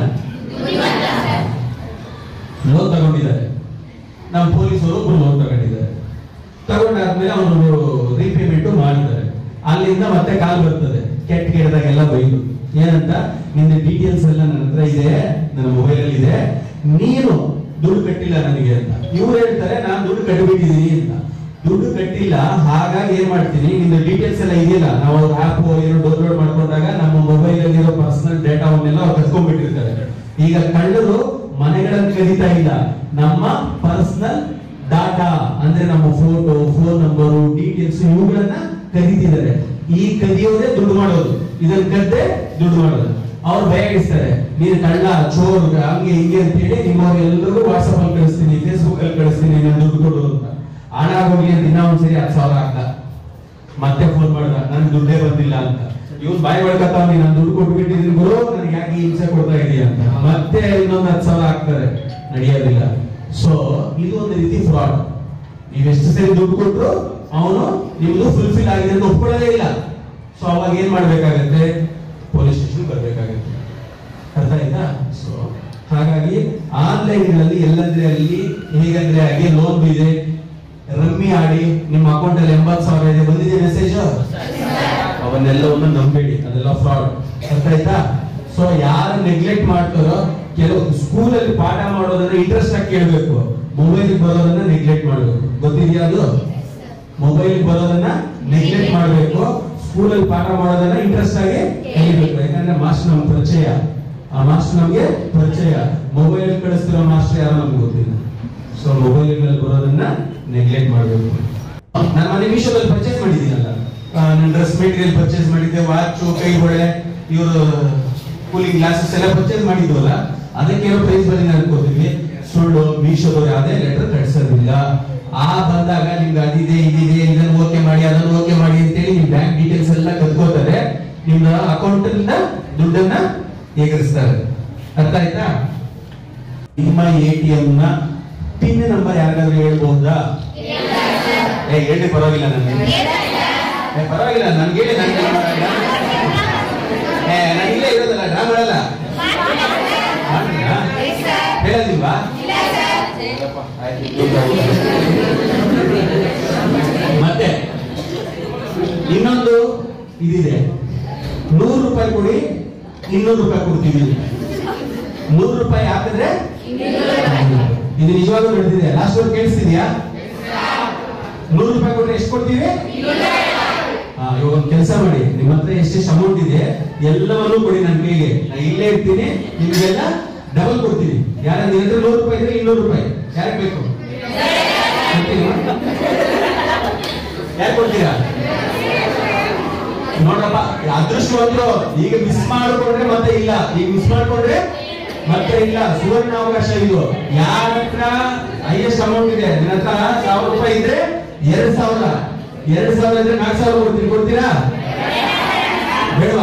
ಲೋನ್ ತಗೊಂಡಿದ್ದಾರೆ, ನಮ್ಮ ಪೊಲೀಸರು ಒಬ್ರು ಲೋನ್ ತಗೊಂಡಿದ್ದಾರೆ. ತಗೊಂಡಾದ್ಮೇಲೆ ಅವನು ರೀಪೇಮೆಂಟ್ ಮಾಡ್ತಾರೆ. ಅಲ್ಲಿಂದ ಮತ್ತೆ ಕಾಲ್ ಬರ್ತದೆ, ಕೆಟ್ಟ ಕೆಟ್ಟದಾಗೆಲ್ಲ ಬೈದು ಏನಂತ, ನಿನ್ನ ಡೀಟೇಲ್ಸ್ ಎಲ್ಲ ನನ್ನ ಹತ್ರ ಇದೆ, ನನ್ನ ಮೊಬೈಲ್ ಅಲ್ಲಿ ಇದೆ, ನೀನು ದುಡ್ಡು ಕಟ್ಟಿಲ್ಲ ನನಗೆ ಅಂತ. ಇವ್ರು ಹೇಳ್ತಾರೆ ನಾನು ದುಡ್ಡು ಕಟ್ಟಿಬಿಟ್ಟಿದೀನಿ ಅಂತ. ದುಡ್ಡು ಕಟ್ಟಿಲ್ಲ, ಹಾಗಾಗಿ ಏನ್ ಮಾಡ್ತೀನಿ, ನಿನ್ನ ಡೀಟೇಲ್ಸ್ ಎಲ್ಲ ಇದೆಯಲ್ಲ, ನಾವು ಅವ್ರ ಆಪ್ ಏನೋ ಡೌನ್ಲೋಡ್ ಮಾಡ್ಕೊಂಡಾಗ ನಮ್ಮ ಮೊಬೈಲ್ ಅಲ್ಲಿರೋ ಪರ್ಸನಲ್ ಡೇಟಾವನ್ನೆಲ್ಲ ಅವ್ರು ಕಸ್ಕೊಂಡ್ಬಿಟ್ಟಿರ್ತಾರೆ. ಈಗ ಕಳ್ಳರು ಮನೆಗಳನ್ನು ಕದೀತಾ ಇಲ್ಲ, ನಮ್ಮ ಪರ್ಸನಲ್ ಡಾಟಾ ಅಂದ್ರೆ ನಮ್ಮ ಫೋಟೋ, ಫೋನ್ ನಂಬರು, ಡೀಟೇಲ್ಸ್ ಇವುಗಳನ್ನ ಕದೀತಿದ್ದಾರೆ. ಈ ಕದಿಯೋದೇ ದುಡ್ಡು ಮಾಡೋದು, ಇದನ್ನ ಕದ್ದೆ ದುಡ್ಡು ಮಾಡೋದು. ಅವ್ರು ಭಯಗಿಸ್ತಾರೆ, ನೀನು ಕಳ್ಳ ಚೋರ್ ಹಂಗೆ ಹಿಂಗೆ ಅಂತ ಹೇಳಿ ನಿಮ್ಮವ್ರೆಲ್ಲರಿಗೂ ವಾಟ್ಸ್ಆಪ್ ಅಲ್ಲಿ ಕಳಿಸ್ತೀನಿ, ಫೇಸ್ಬುಕ್ ಅಲ್ಲಿ ಕಳಿಸ್ತೀನಿ, ನಾನು ದುಡ್ಡು ಕೊಡು ಅಂತ. ಹಣ ಹೋಗ್ಲಿ ಅಂತ ದಿನ ಒಂದ್ಸರಿ ಹತ್ತು ಸಾವಿರ ಹಾಕ್ದ, ಮತ್ತೆ ಫೋನ್ ಮಾಡ್ದ, ನನ್ ದುಡ್ಡೇ ಬಂದಿಲ್ಲ ಅಂತ. ಇವ್ನು ಬಾಯಿ ಒಳಕತ್ತಾವ, ನಾನು ದುಡ್ಡು ಕೊಟ್ಬಿಟ್ಟಿದ್ದೀನಿ ಗುರು, ನನಗೆ ಯಾಕೆ ಹಿಂಸೆ ಕೊಡ್ತಾ ಇದೀಯ ಅಂತ. ಮತ್ತೆ ಇನ್ನೊಂದು ಹತ್ತು ಸಾವಿರ ಹಾಕ್ತಾರೆ, ನಡೆಯೋದಿಲ್ಲ. ಸೊ ಇದು ಒಂದು ರೀತಿ ಫ್ರಾಡ್. ನೀವೆಷ್ಟು ಸರಿ ದುಡ್ಡು ಕೊಟ್ರು ಅವನು ನಿಮ್ದು ಫುಲ್ಫಿಲ್ ಆಗಿದೆ ಅಂತ ಒಪ್ಕೊಳ್ಳೋದೇ ಇಲ್ಲ. ಸೊ ಅವಾಗ ಏನ್ ಮಾಡ್ಬೇಕಾಗತ್ತೆ? ಪೊಲೀಸ್ ಸ್ಟೇಷನ್ ಬರ್ಬೇಕಾಗತ್ತೆ. ಅರ್ಥ ಆಯ್ತಾ? ಸೊ ಹಾಗಾಗಿ ಆನ್ಲೈನ್ ಗಳಲ್ಲಿ ಎಲ್ಲಂದ್ರೆ ಅಲ್ಲಿ ಹೇಗಂದ್ರೆ ಹಾಗೆ ಲೋನ್ ಇದೆ, ರಮ್ಮಿ ಆಡಿ ನಿಮ್ಮ ಅಕೌಂಟ್ ಅಲ್ಲಿ ಎಂಬತ್ತು ಸಾವಿರ ಇದೆ ಬಂದಿದೆ ಮೆಸೇಜ್, ಅವನ್ನೆಲ್ಲವನ್ನು ನಂಬೇಡಿ, ಅದೆಲ್ಲ ಫ್ರಾಡ್. ಅರ್ಥ ಆಯ್ತಾ? ಸೊ ಯಾರು ನೆಗ್ಲೆಕ್ಟ್ ಮಾಡ್ತಾರೋ, ಕೆಲವು ಸ್ಕೂಲಲ್ಲಿ ಪಾಠ ಮಾಡೋದನ್ನ ಇಂಟ್ರೆಸ್ಟ್ ಆಗಿ ಕೇಳಬೇಕು, ಮೊಬೈಲ್ ಬರೋದನ್ನ ನೆಗ್ಲೆಕ್ಟ್ ಮಾಡಬೇಕು. ಗೊತ್ತಿದೆಯಾ ಅದು? ಮೊಬೈಲ್ ಬರೋದನ್ನ ನೆಗ್ಲೆಕ್ಟ್ ಮಾಡಬೇಕು, ಸ್ಕೂಲಲ್ಲಿ ಪಾಠ ಮಾಡೋದನ್ನ ಇಂಟ್ರೆಸ್ಟ್ ಆಗಿ ಕಲಿಬೇಕು. ಯಾಕಂದ್ರೆ ಮಾಸ್ಟರ್ ನಮ್ಗೆ ಪರಿಚಯ, ಆ ಮಾಸ್ಟರ್ ನಮ್ಗೆ ಪರಿಚಯ. ಮೊಬೈಲ್ ಕಳಿಸ್ತಿರೋ ಮಾಸ್ಟರ್ ಯಾರು ನಮ್ಗೆ ಗೊತ್ತಿಲ್ಲ. ಸೊ ಮೊಬೈಲ್ಗಳಲ್ಲಿ ಬರೋದನ್ನ ನೆಗ್ಲೆಕ್ಟ್ ಮಾಡಬೇಕು. ನಾನು ಮನೆ ಮೀಶೋದಲ್ಲಿ ಪರ್ಚೇಸ್ ಮಾಡಿದ್ದೀನಲ್ಲ, ನನ್ನ ಡ್ರೆಸ್ ಮೆಟೀರಿಯಲ್ ಪರ್ಚೇಸ್ ಮಾಡಿದ್ದೆ, ವಾಚು, ಕೈ ಹೊಳೆ, ಇವರು ಕೂಲಿಂಗ್ ಗ್ಲಾಸಸ್ ಎಲ್ಲ ಪರ್ಚೇಸ್ ಮಾಡಿದ್ವಲ್ಲ, ಅದಕ್ಕೆ ಏನೋ ಪ್ರೈಸ್ ಬಂದಿದೆ ಅನ್ಕೋತೀವಿ. ಸುಳ್ಳು. ಮೀಶೋದವ್ರು ಯಾವುದೇ ಲೆಟರ್ ಕಳಿಸೋದಿಲ್ಲ. ಆ ಬಂದಾಗ ನಿಮ್ಗೆ ಅದಿದೆ ಇದಿದೆ ಇದನ್ನು ಓಕೆ ಮಾಡಿ ಅದನ್ನು ಓಕೆ ಮಾಡಿ ಅಂತೇಳಿ ನಿಮ್ ಬ್ಯಾಂಕ್ ಡೀಟೇಲ್ಸ್ ಎಲ್ಲ ಕದ್ಕೋತಾರೆ, ನಿಮ್ಮ ಅಕೌಂಟ್ ಇಂದ ದುಡ್ಡನ್ನ ಎಗರಿಸ್ತಾರೆ. ಅರ್ಥ ಆಯ್ತಾ? ನಿಮ್ಮ ಎ ಟಿ ಎಂ ನ ಪಿನ್ ನಂಬರ್ ಯಾರಿಗಾದ್ರೂ ಹೇಳ್ಬಹುದಾ? ಏ ಹೇಳಿ, ಪರವಾಗಿಲ್ಲ, ನನಗೆ ಪರವಾಗಿಲ್ಲ, ನನ್ಗೆ ಹೇಳಿ, ನನ್ಗೆ ಏ ನನಗಿಲ್ಲೇ ಇರೋದಲ್ಲ, ಡ್ರಾ ಮಾಡಲ್ಲ, ಹೇಳಲ್ವಾ? ಮತ್ತೆ ಇನ್ನೊಂದು ಇದಿದೆ, ನೂರು ರೂಪಾಯಿ ಕೊಡಿ ಇನ್ನೂರು ರೂಪಾಯಿ ಕೊಡ್ತೀವಿ. ನೂರು ರೂಪಾಯಿ ಹಾಕಿದ್ರೆ ಇದು ನಿಜವಾಗ್ಲೂ ನಡೆದಿದೆ. ಲಾಸ್ಟ್ ವರ್ಡ್ ಕೇಳಿಸ್ತಿದ್ಯಾ? ನೂರು ರೂಪಾಯಿ ಕೊಟ್ರೆ ಎಷ್ಟು ಕೊಡ್ತೀವಿ? ಹಾ, ಇವಾಗ ಒಂದು ಕೆಲಸ ಮಾಡಿ, ನಿಮ್ಮ ಹತ್ರ ಎಷ್ಟೆಷ್ಟು ಅಮೌಂಟ್ ಇದೆ ಎಲ್ಲವನ್ನೂ ಕೊಡಿ ನನ್ನ ಕೈಗೆ, ನಾನು ಇಲ್ಲೇ ಇರ್ತೀನಿ, ನಿಮ್ಗೆಲ್ಲ ಡಬಲ್ ಕೊಡ್ತೀನಿ. ಯಾರ ನಿನ್ನ ಹತ್ರ ನೂರು ರೂಪಾಯಿ ಇದ್ರೆ ಇನ್ನೂರು ರೂಪಾಯಿ ಯಾರಿಗೆ ಬೇಕು? ಯಾರು ಕೊಡ್ತೀರಾ? ನೋಡ್ರಪ್ಪ, ಅದೃಷ್ಟವಂತರು. ಈಗ ಮಿಸ್ ಮಾಡ್ಕೊಂಡ್ರೆ ಮತ್ತೆ ಇಲ್ಲ, ಈಗ ಮಿಸ್ ಮಾಡ್ಕೊಂಡ್ರೆ ಮತ್ತೆ ಇಲ್ಲ. ಸುವರ್ಣ ಅವಕಾಶ ಇದು. ಯಾರ ಹತ್ರ ಹೈಯೆಸ್ಟ್ ಅಮೌಂಟ್ ಇದೆ, ನಿನ್ನ ಹತ್ರ ಸಾವಿರ ರೂಪಾಯಿ ಇದ್ರೆ ಎರಡ್ ಸಾವಿರ, ಎರಡ್ ಸಾವಿರ ಇದ್ರೆ ನಾಲ್ಕು ಸಾವಿರ ಕೊಡ್ತೀನಿ, ಕೊಡ್ತೀರಾ? ಬೇಡ.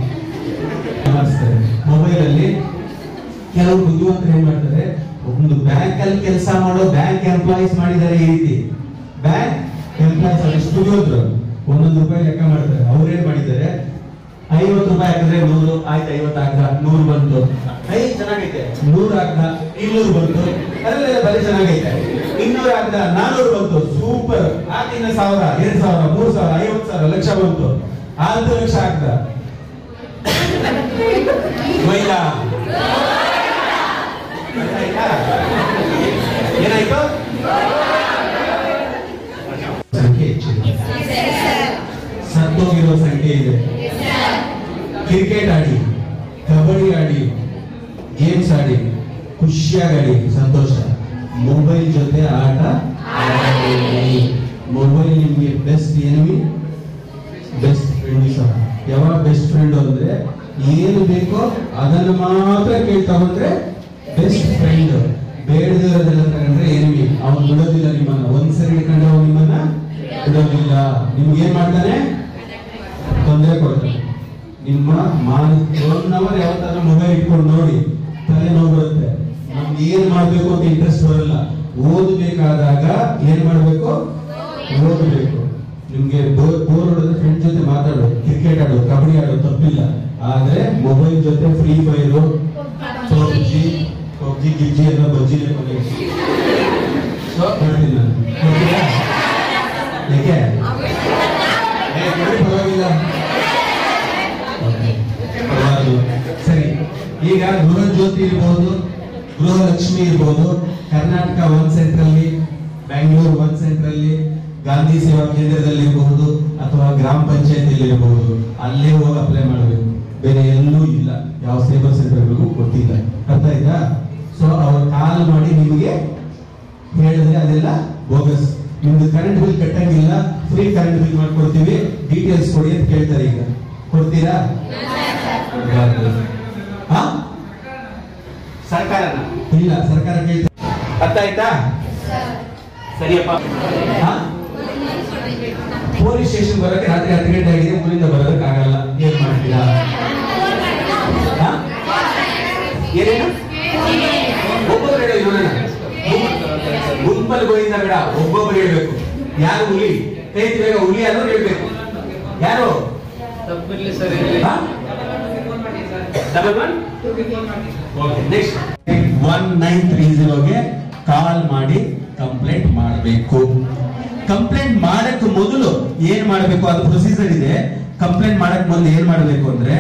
ಮೊಬೈಲ್ ಅಲ್ಲಿ ಕೆಲವು ಬುದ್ಧಿವಂತರು ಏನ್ ಮಾಡ್ತಾರೆ, ಒಂದು ಬ್ಯಾಂಕ್ ಅಲ್ಲಿ ಕೆಲಸ ಮಾಡೋ ಬ್ಯಾಂಕ್ ಎಂಪ್ಲಾಯೀಸ್ ಮಾಡಿದ್ದಾರೆ ಈ ರೀತಿ. ಬ್ಯಾಂಕ್ ಎಂಪ್ಲಾಯೀಸ್ ಎಷ್ಟು ಬುದ್ಧಿವಂತರು, ಒಂದೊಂದು ರೂಪಾಯಿ ಲೆಕ್ಕ ಮಾಡ್ತಾರೆ. ಅವ್ರೇನ್ ಮಾಡಿದ್ದಾರೆ, ಐವತ್ತು ರೂಪಾಯಿ ಹಾಕಿದ್ರೆ ನೂರು ಆಯ್ತು, ಐವತ್ತು ಹಾಕ್ದ ನೂರು ಬಂತು, ಐ ಚೆನ್ನಾಗೈತೆ, ನೂರು ಹಾಕ್ದ ಇನ್ನೂರು ಬಂತು, ಅದರಲ್ಲೆಲ್ಲ ಬರೀ ಚೆನ್ನಾಗೈತೆ, ಇನ್ನೂರು ಹಾಕ್ದ ನಾನೂರು ಬಂತು, ಸೂಪರ್, ಆಕಿನ್ನ ಸಾವಿರ, ಎರಡ್ ಸಾವಿರ, ಮೂರು ಸಾವಿರ, ಐವತ್ತು ಸಾವಿರ, ಲಕ್ಷ ಬಂತು, ಹತ್ತು ಲಕ್ಷ ಹಾಕ್ದ. ಏನಾಯ್ತು? ಸಂಖ್ಯೆ ಹೆಚ್ಚಿದೆ, ಸತ್ತೋಗಿರೋ ಸಂಖ್ಯೆ ಇದೆ. ಕ್ರಿಕೆಟ್ ಆಡಿ, ಕಬಡ್ಡಿ ಆಡಿ, ಗೇಮ್ಸ್ ಆಡಿ, ಖುಷಿಯಾಗಿ ಆಡಿ, ಸಂತೋಷ. ಮೊಬೈಲ್ ಜೊತೆ ಆಟ ಆಡಬೇಡಿ. ಮೊಬೈಲ್ ನಿಮ್ಗೆ ಬೆಸ್ಟ್ ಎನಿಮಿ, ಬೆಸ್ಟ್ ಫ್ರೆಂಡ್ ಸಹ. ಯಾವಾಗ ಬೆಸ್ಟ್ ಫ್ರೆಂಡ್ ಅಂದ್ರೆ ಏನು ಬೇಕೋ ಅದನ್ನು ಮಾತ್ರ ಕೇಳಿ ತಗೊಂಡ್ರೆ ಬೆಸ್ಟ್ ಫ್ರೆಂಡ್. ಬೇಡದಿರೋದೆಲ್ಲ ತಗೊಂಡ್ರೆ ಎನಿಮಿ. ಅವನು ಬಿಡೋದಿಲ್ಲ ನಿಮ್ಮನ್ನ, ಒಂದ್ಸರಿ ಹಿಡ್ಕೊಂಡ್ರೆ ಅವನು ನಿಮ್ಮನ್ನ ಬಿಡೋದಿಲ್ಲ. ನಿಮ್ಗೆ ಏನ್ ಮಾಡ್ತಾನೆ? ತೊಂದರೆ ಕೊಡ್ತಾನೆ. ನಿಮ್ಮ ಒನ್ ಅವರ್ ಯಾವತ್ತಾದ್ರೂ ಮೊಬೈಲ್ ಇಟ್ಕೊಂಡು ನೋಡಿ, ತಲೆ ನೋವು ಬರುತ್ತೆ. ನಮ್ಗೆ ಏನ್ ಮಾಡ್ಬೇಕು ಅಂತ ಇಂಟ್ರೆಸ್ಟ್ ಬರಲ್ಲ. ಓದಬೇಕಾದಾಗ ಏನ್ ಮಾಡ್ಬೇಕು? ಓದಬೇಕು. ನಿಮ್ಗೆ ಬೋರ್ ಹೊಡೆದ್ರೆ ಫ್ರೆಂಡ್ ಜೊತೆ ಮಾತಾಡೋ, ಕ್ರಿಕೆಟ್ ಆಡೋ, ಕಬಡ್ಡಿ ಆಡೋ ತಪ್ಪಿಲ್ಲ. ಆದ್ರೆ ಮೊಬೈಲ್ ಜೊತೆ ಫ್ರೀ ಫೈರ್, ಪಬ್ಜಿ ಪಬ್ಜಿ ಗಿಜ್ಜಿ ಎಲ್ಲ ಬಜ್ಜಿನೇ ಕೊನೆ. ಸೊ ಹೇಳ್ತೀನಿ ನಾನು, ಯಾಕೆ ಪರವಾಗಿಲ್ಲ, ಸರಿ. ಈಗ ಗೃಹ ಜ್ಯೋತಿ ಇರ್ಬೋದು, ಗೃಹಲಕ್ಷ್ಮಿ ಇರ್ಬೋದು, ಕರ್ನಾಟಕ ಒನ್ ಸೆಂಟ್ರಲ್ಲಿ, ಬೆಂಗಳೂರು ಒನ್ ಸೆಂಟ್ರಲ್ಲಿ, ಗಾಂಧಿ ಸೇವಾ ಕೇಂದ್ರದಲ್ಲಿ ಇರಬಹುದು, ಅಥವಾ ಗ್ರಾಮ ಪಂಚಾಯತಿಯಲ್ಲಿ ಇರಬಹುದು. ಅಲ್ಲೇ ಹೋಗಿ ಅಪ್ಲೈ ಮಾಡಬೇಕು, ಬೇರೆ ಎಲ್ಲೂ ಇಲ್ಲ. ಯಾವ ಸೇವಾ ಸೆಂಟರ್ಗಳಿಗೂ ಗೊತ್ತಿಲ್ಲ. ಅರ್ಥ ಆಯ್ತಾ? ಸೊ ಅವ್ರು ಕಾಲ್ ಮಾಡಿ ನಿಮಗೆ ಹೇಳಿದ್ರೆ ಅದೆಲ್ಲ ಬೋಗಸ್. ನಿಮ್ದು ಕರೆಂಟ್ ಬಿಲ್ ಕಟ್ಟಂಗಿಲ್ಲ, ಫ್ರೀ ಕರೆಂಟ್ ಬಿಲ್ ಮಾಡ್ಕೊಡ್ತೀವಿ, ಡೀಟೇಲ್ಸ್ ಕೊಡಿ ಅಂತ ಕೇಳ್ತಾರೆ. ಈಗ ಕೊಡ್ತೀರಾ? ಸರ್ಕಾರ ಇಲ್ಲ, ಸರ್ಕಾರ ಕೇಳ್ತಾರೆ. ಅರ್ಥ ಆಯ್ತಾ? ಸರಿಯಪ್ಪ. ಪೊಲೀಸ್ ಸ್ಟೇಷನ್ ಬರೋಕೆ ರಾತ್ರಿ ಹತ್ತು ಗಂಟೆ ಆಗಿದೆ, ಊರಿಂದ ಬರೋದಕ್ಕೆ ಆಗಲ್ಲ. ಏನ್ ಮಾಡ್ತೀರಾ? ಏನೇನು ಒಬ್ಬೊಬ್ರು ಹೇಳೋ ನೋಡೋಣ. ಗುಂಪಲ್ಲಿ ಗೋಯಿಂದ ಬೇಡ, ಒಬ್ಬೊಬ್ರು ಹೇಳ್ಬೇಕು. ಯಾರು ಹುಲಿ ಕೈ ಬೇಗ ಹುಲಿ ಅನ್ನೋರು ಹೇಳ್ಬೇಕು. ಯಾರು? Double one okay. Next one nine three ಜೀರೋಗೆ ಕಾಲ್ ಮಾಡಿ ಕಂಪ್ಲೇಂಟ್ ಮಾಡಬೇಕು. ಕಂಪ್ಲೇಂಟ್ ಮಾಡಕ್ ಮೊದಲು ಏನ್ ಮಾಡಬೇಕು ಅದು ಪ್ರೊಸೀಜರ್ ಇದೆ. ಕಂಪ್ಲೇಂಟ್ ಮಾಡಕ್ ಮೊದಲು ಏನ್ ಮಾಡಬೇಕು ಅಂದ್ರೆ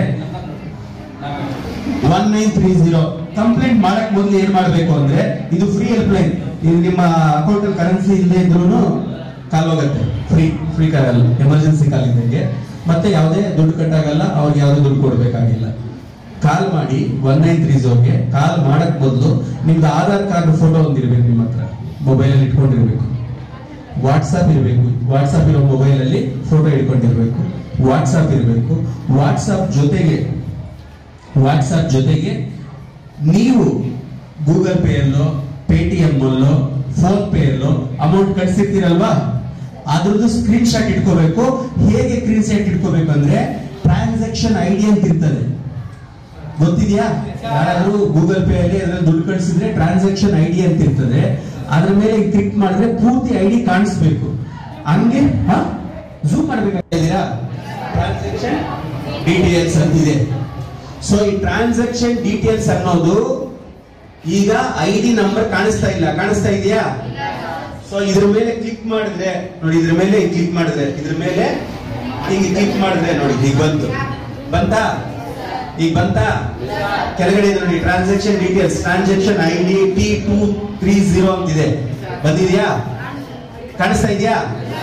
one nine three zero complaint ಮಾಡಕ್ ಮೊದಲು ಏನ್ ಮಾಡಬೇಕು ಅಂದ್ರೆ ಇದು ಫ್ರೀ ಹೆಲ್ಪ್ ಲೈನ್. ಇದು ನಿಮ್ಮ ಅಕೌಂಟ್ ಅಲ್ಲಿ ಕರೆನ್ಸಿ ಇಲ್ಲದೆ ಇದ್ರೂ ಕಾಲ್ ಹೋಗುತ್ತೆ, ಫ್ರೀ ಫ್ರೀ ಕಾಲ್ ಅಲ್ಲ, ಎಮರ್ಜೆನ್ಸಿ ಕಾಲ್ ಇದ್ದಂಗೆ. ಮತ್ತೆ ಯಾವುದೇ ದುಡ್ಡು ಕಟ್ಟಾಗಲ್ಲ, ಅವ್ರಿಗೆ ಯಾವುದೇ ದುಡ್ಡು ಕೊಡ್ಬೇಕಾಗಿಲ್ಲ. ಕಾಲ್ ಮಾಡಿ ಒನ್ ನೈನ್ ತ್ರೀ ಜೀರೋಗೆ ಕಾಲ್ ಮಾಡಕ್ ಮೊದಲು ನಿಮ್ದು ಆಧಾರ್ ಕಾರ್ಡ್ ಫೋಟೋ ಒಂದಿರ್ಬೇಕು, ನಿಮ್ಮ ಹತ್ರ ಮೊಬೈಲ್ ಅಲ್ಲಿ ಇಟ್ಕೊಂಡಿರ್ಬೇಕು. ವಾಟ್ಸ್ಆಪ್ ಇರಬೇಕು, ವಾಟ್ಸ್ಆಪ್ ಇರೋ ಮೊಬೈಲ್ ಅಲ್ಲಿ ಫೋಟೋ ಇಟ್ಕೊಂಡಿರ್ಬೇಕು. ವಾಟ್ಸ್ಆಪ್ ಇರಬೇಕು. ವಾಟ್ಸ್ಆಪ್ ಜೊತೆಗೆ ವಾಟ್ಸ್ಆಪ್ ಜೊತೆಗೆ ನೀವು ಗೂಗಲ್ ಪೇ ಅಲ್ಲೋ ಪೇಟಿಎಂ ಅಲ್ಲೋ ಫೋನ್ ಪೇ ಅಲ್ಲೋ ಅಮೌಂಟ್ ಕಳಿಸಿರ್ತೀರಲ್ವಾ, ಅದ್ರದ್ದು ಸ್ಕ್ರೀನ್ ಶಾಟ್ ಇಟ್ಕೋಬೇಕು. ಹೇಗೆ ಸ್ಕ್ರೀನ್ ಶಾಟ್ ಇಟ್ಕೋಬೇಕು ಅಂದ್ರೆ ಟ್ರಾನ್ಸಾಕ್ಷನ್ ಐ ಡಿ ಅಂತ ಇರ್ತದೆ, ಗೊತ್ತಿದ್ಯಾ? ಯಾರಾದ್ರೂ ಗೂಗಲ್ ಪೇ ಅಲ್ಲಿ ಅದ್ರಲ್ಲಿ ದುಡ್ಡು ಕಳಿಸಿದ್ರೆ ಟ್ರಾನ್ಸಾಕ್ಷನ್ ಐ ಡಿ ಅಂತ ಇರ್ತದೆ. ಅದ್ರ ಮೇಲೆ ಕ್ಲಿಕ್ ಮಾಡಿದ್ರೆ ಪೂರ್ತಿ ಐ ಡಿ ಕಾಣಿಸ್ಬೇಕು. ಹಂಗೆ ಝೂಮ್ ಮಾಡ್ಬೇಕಾಗಿದ್ದೀರಾ, ಟ್ರಾನ್ಸಾಕ್ಷನ್ ಡೀಟೇಲ್ಸ್ ಅಂತಿದೆ. ಸೊ ಈ ಟ್ರಾನ್ಸಾಕ್ಷನ್ ಡೀಟೇಲ್ಸ್ ಅನ್ನೋದು ಈಗ ಐ ಡಿ ನಂಬರ್ ಕಾಣಿಸ್ತಾ ಇಲ್ಲ, ಕಾಣಿಸ್ತಾ ಇದೆಯಾ? ಸೊ ಇದ್ರ ಮೇಲೆ ಕ್ಲಿಕ್ ಮಾಡಿದ್ರೆ ನೋಡಿ, ಇದ್ರ ಮೇಲೆ ಕ್ಲಿಕ್ ಮಾಡಿದ್ರೆ ಇದ್ರ ಮೇಲೆ ಹೀಗೆ ಕ್ಲಿಕ್ ಮಾಡಿದ್ರೆ ನೋಡಿ, ಈಗ ಬಂತು. ಬಂತಾ? ಈಗ ಬಂತಾ? ಕೆಳಗಡೆ ನೋಡಿ transaction details, transaction I D T two three zero ಅಂತಿದೆ. ಬಂದಿದ್ಯಾ? ಕಾಣಿಸ್ತಾ ಇದೆಯಾ?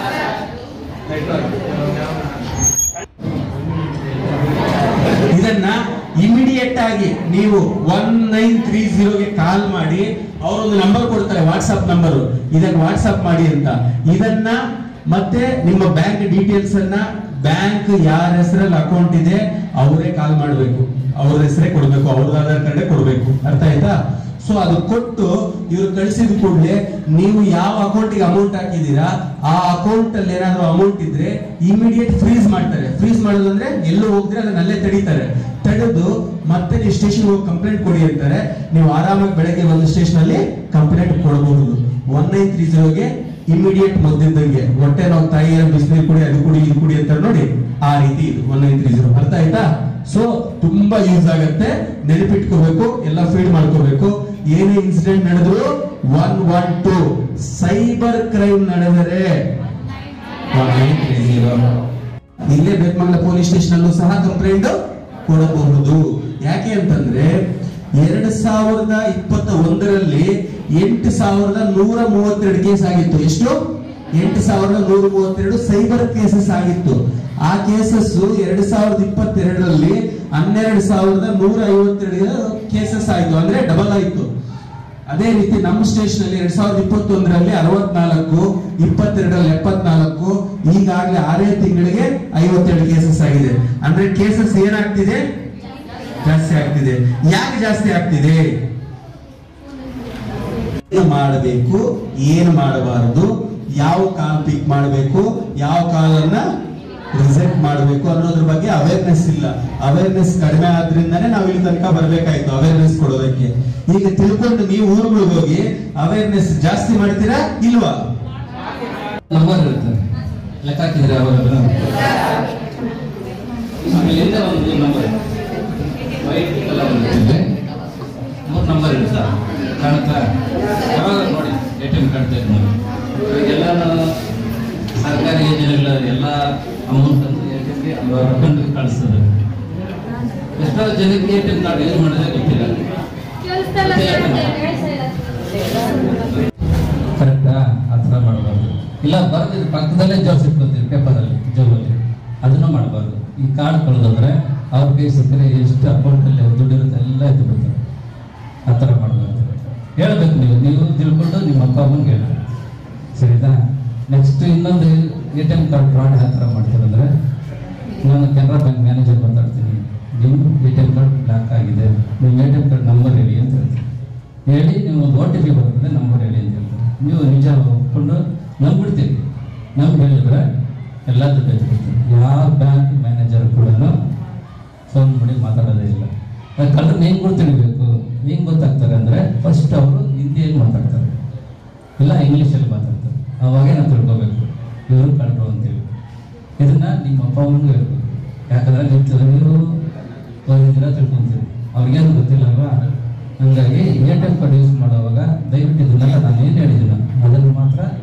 ಇದನ್ನ ಇಮಿಡಿಯೇಟ್ ಆಗಿ ನೀವು ಒನ್ ನೈನ್ ತ್ರೀ ಜೀರೋಗೆ ಕಾಲ್ ಮಾಡಿ, ಅವರೊಂದು ನಂಬರ್ ಕೊಡ್ತಾರೆ, ವಾಟ್ಸ್ಆಪ್ ನಂಬರ್, ಇದನ್ನ ವಾಟ್ಸ್ಆಪ್ ಮಾಡಿ ಅಂತ. ಇದನ್ನ ಮತ್ತೆ ನಿಮ್ಮ ಬ್ಯಾಂಕ್ ಡೀಟೇಲ್ಸ್ ಅನ್ನ, ಬ್ಯಾಂಕ್ ಯಾರ ಹೆಸರಲ್ಲಿ ಅಕೌಂಟ್ ಇದೆ ಅವರೇ ಕಾಲ್ ಮಾಡಬೇಕು, ಅವ್ರ ಹೆಸರೇ ಕೊಡ್ಬೇಕು, ಅವ್ರದ್ದು ಆಧಾರ್ ಕಾರ್ಡ್ ಕೊಡ್ಬೇಕು. ಅರ್ಥ ಆಯ್ತಾ? ಸೊ ಅದು ಕೊಟ್ಟು ಇವ್ರು ಕಳಿಸಿದ ಕೂಡಲೇ ನೀವು ಯಾವ ಅಕೌಂಟಿಗೆ ಅಮೌಂಟ್ ಹಾಕಿದೀರಾ ಆ ಅಕೌಂಟ್ ಅಲ್ಲಿ ಏನಾದ್ರು ಅಮೌಂಟ್ ಇದ್ರೆ ಇಮಿಡಿಯೇಟ್ ಫ್ರೀಸ್ ಮಾಡ್ತಾರೆ. ಫ್ರೀಸ್ ಮಾಡೋದು ಅಂದ್ರೆ ಎಲ್ಲೂ ಹೋಗಿದ್ರೆ ಅದನ್ನ ಅಲ್ಲೇ ತಡೀತಾರೆ. ತಡೆದು ಮತ್ತೆ ನೀವು ಸ್ಟೇಷನ್ ಹೋಗಿ ಕಂಪ್ಲೇಂಟ್ ಕೊಡಿ ಅಂತಾರೆ. ನೀವು ಆರಾಮಾಗಿ ಬೆಳಗ್ಗೆ ಒಂದು ಸ್ಟೇಷನ್ ಅಲ್ಲಿ ಕಂಪ್ಲೇಂಟ್ ಕೊಡಬಹುದು. ಒನ್ ನೈನ್ ತ್ರೀ ಜೀರೋಗೆ ಇಮಿಡಿಯೇಟ್ ಮೊದ್ಲಿದ್ದಂಗೆ ಹೊಟ್ಟೆ ನಾವು ತಾಯಿ ಬಿಸಿನೀರು ಕುಡಿ, ಅದು ಕುಡಿ, ಇದು ಕುಡಿ ಅಂತ ನೋಡಿ, ಆ ರೀತಿ ಇದು ಒನ್ ನೈನ್ ತ್ರೀ ಜೀರೋ. ಅರ್ಥ ಆಯ್ತಾ? ಸೊ ತುಂಬಾ ಯೂಸ್ ಆಗತ್ತೆ, ನೆನಪಿಟ್ಕೋಬೇಕು, ಎಲ್ಲ ಫೀಡ್ ಮಾಡ್ಕೋಬೇಕು. ಏನೇ ಇನ್ಸಿಡೆಂಟ್ ನಡೆದ್ರು one one two, cyber crime ನಡೆದರೆ ಒನ್ ನೈನ್ ತ್ರೀ ಜೀರೋ. ಇಲ್ಲೇ ಬೇಕಮಂಗಲ ಪೊಲೀಸ್ ಸ್ಟೇಷನ್ ಅಲ್ಲೂ ಸಹ ಕಂಪ್ಲೇಂಟ್ ಕೊಡಬಹುದು. ಯಾಕೆ ಅಂತಂದ್ರೆ ಎರಡ್ ಸಾವಿರದ ಇಪ್ಪತ್ತ ಒಂದರಲ್ಲಿ ಎಂಟು ಸಾವಿರದ ನೂರ ಮೂವತ್ತೆರಡು ಕೇಸ್ ಆಗಿತ್ತು. ಎಷ್ಟು? ಎಂಟು ಸಾವಿರದ ನೂರ ಮೂವತ್ತೆರಡು ಸೈಬರ್ ಕೇಸಸ್ ಆಗಿತ್ತು. ಆ ಕೇಸಸ್ ಎರಡ್ ಸಾವಿರದ ಇಪ್ಪತ್ತೆರಡರಲ್ಲಿ ಹನ್ನೆರಡು ಸಾವಿರದ ನೂರ ಐವತ್ತೆರಡು ಕೇಸಸ್ ಆಯ್ತು, ಅಂದ್ರೆ ಡಬಲ್ ಆಯ್ತು. ಅದೇ ರೀತಿ ನಮ್ಮ ಸ್ಟೇಷನ್ ಅಲ್ಲಿ ಎರಡ್ ಸಾವಿರದ ಇಪ್ಪತ್ತೊಂದರಲ್ಲಿ ಅರವತ್ನಾಲ್ಕು, ಇಪ್ಪತ್ತೆರಡರಲ್ಲಿ ಎಪ್ಪತ್ನಾಲ್ಕು, ಈಗಾಗಲೇ ಆರೇ ತಿಂಗಳಿಗೆ ಐವತ್ತೆರಡು ಕೇಸಸ್ ಆಗಿದೆ. ಅಂದ್ರೆ ಕೇಸಸ್ ಏನಾಗ್ತಿದೆ? ಜಾಸ್ತಿ ಆಗ್ತಿದೆ. ಯಾಕೆ ಜಾಸ್ತಿ ಆಗ್ತಿದೆ? ಏನು ಮಾಡಬೇಕು, ಏನು ಮಾಡಬಾರದು, ಯಾವ ಕಾಲ್ ಪಿಕ್ ಮಾಡಬೇಕು, ಯಾವ ಕಾಲನ್ನ ರಿಜೆಕ್ಟ್ ಮಾಡಬೇಕು ಅನ್ನೋದ್ರ ಬಗ್ಗೆ ಅವೇರ್ನೆಸ್ ಇಲ್ಲ. ಅವೇರ್ನೆಸ್ ಕಡಿಮೆ ಆದ್ರಿಂದಾನೇ ನಾವು ಇಲ್ಲಿ ತನಕ ಬರ್ಬೇಕಾಯ್ತು ಅವೇರ್ನೆಸ್ ಕೊಡೋದಕ್ಕೆ. ಈಗ ತಿಳ್ಕೊಂಡು ನೀವು ಊರುಗಳಿಗೆ ಹೋಗಿ ಅವೇರ್ನೆಸ್ ಜಾಸ್ತಿ ಮಾಡ್ತೀರಾ ಇಲ್ವಾ? ನಂಬರ್ ಇರುತ್ತೆ, ಲೆಕ್ಕ ಹಾಕಿದ್ರೆ ಅವರು ಆಮೇಲಿಂದ ಒಂದು ನಂಬರ್ ವೈಟ್ ಕಲರ್ ಇರುತ್ತೆ, ಮೂರು ನಂಬರ್ ಇರುತ್ತಾ ಕಾಣುತ್ತಾ? ಯಾವಾಗ ನೋಡಿ ಎ ಟಿ ಎಂ ಕಾಣ್ತಾ ಇದ್ದು ನೋಡಿ, ಎಲ್ಲ ಸರ್ಕಾರಿ ಯೋಜನೆಗಳ ಎಲ್ಲ ಅಮೌಂಟ್ ಅನ್ನು ಎ ಟಿ ಎಂಗೆ ಅವರ ಅಕೌಂಟ್ಗೆ ಕಳಿಸ್ತದೆ. ಎಷ್ಟೋ ಜನಕ್ಕೆ A T M card use ಮಾಡಿದ್ರೆ ಗೊತ್ತಿಲ್ಲ. ಕರೆಕ್ಟಾ? ಆ ಥರ ಮಾಡಬಾರ್ದು. ಇಲ್ಲ ಬರೆದಿದ್ದು ಪಕ್ಕದಲ್ಲೇ ಜೋಸ್ ಇಟ್ಕೊತೀವಿ ಪೇಪರಲ್ಲಿ, ಜೋಬಲ್ಲಿ, ಅದನ್ನು ಮಾಡಬಾರ್ದು. ಈ ಕಾರ್ಡ್ ಕಳೆದೋದ್ರೆ ಅವ್ರ ಕೈ ಸಿಕ್ಕರೆ ಎಷ್ಟು ಅಕೌಂಟಲ್ಲಿ ದುಡ್ಡು ಇರುತ್ತೆ ಎಲ್ಲ ಎದ್ದು ಬಿಡ್ತಾರೆ. ಆ ಥರ ಮಾಡಬಾರ್ದು. ಹೇಳ್ಬೇಕು, ನೀವು ನೀವು ತಿಳ್ಕೊಂಡು ನಿಮ್ಮ ಅಪ್ಪ ಅಮ್ಮನಿಗೆ ಹೇಳಿ, ಸರಿನಾ? ನೆಕ್ಸ್ಟ್ ಇನ್ನೊಂದು A T M card fraud ಯಾವ ಥರ ಮಾಡ್ತಾರಂದ್ರೆ, ನಾನು ಕೆನರಾ ಬ್ಯಾಂಕ್ ಮ್ಯಾನೇಜರ್ ಮಾತಾಡ್ತೀನಿ, ನಿಮ್ಮ A T M card block ಆಗಿದೆ, ನಿಮ್ಮ A T M card number ಹೇಳಿ ಅಂತ ಹೇಳ್ತೀನಿ. ಹೇಳಿ ನೀವು ಒಂದು ಓ ಟಿ ಪಿ ಬರ್ತದೆ, ನಂಬರ್ ಹೇಳಿ ಅಂತ ಹೇಳ್ತಾರೆ. ನೀವು ನಿಜ ಒಪ್ಕೊಂಡು ನಂಬಿಡ್ತೀವಿ. ನಮ್ಗೆ ಹೇಳಿದ್ರೆ ಎಲ್ಲ ದುಡ್ಡು ಎತ್ಬಿಡ್ತೀವಿ. ಯಾವ ಬ್ಯಾಂಕ್ ಮ್ಯಾನೇಜರ್ ಕೂಡ ಫೋನ್ ಮಾಡಿ ಮಾತಾಡೋದೇ ಇಲ್ಲ. ಕಳ್ಳರು ಹೆಂಗೆ ಗೊತ್ತಿಡಬೇಕು, ಹೆಂಗೆ ಗೊತ್ತಾಗ್ತಾರೆ ಅಂದರೆ ಫಸ್ಟ್ ಅವರು ಹಿಂದಿಯಲ್ಲಿ ಮಾತಾಡ್ತಾರೆ, ಇಲ್ಲ ಇಂಗ್ಲೀಷಲ್ಲಿ ಮಾತಾಡ್ತಾರೆ. ಅವಾಗೇ ನಾವು ತಿಳ್ಕೊಬೇಕು ಇವರು ಕಳ್ಳರು ಅಂತೇಳಿ. ಇದನ್ನ ನಿಮ್ಮ ಅಪ್ಪ ಅಮ್ಮನಿಗೂ ಹೇಳ್ಬೇಕು. ಯಾಕಂದ್ರೆ ನೀವು ನೀವು ಓದಿದ್ದೀರ ತಿಳ್ಕೊಂತೀರಿ, ಅವ್ರಿಗೇನು ಗೊತ್ತಿಲ್ಲ ಅಲ್ವಾ? ಹಂಗಾಗಿ A T M card use ಮಾಡುವಾಗ ದಯವಿಟ್ಟು ಇದನ್ನೆಲ್ಲ ನಾನು ಏನು ಹೇಳಿದ್ದೀನ ಅದನ್ನು ಮಾತ್ರ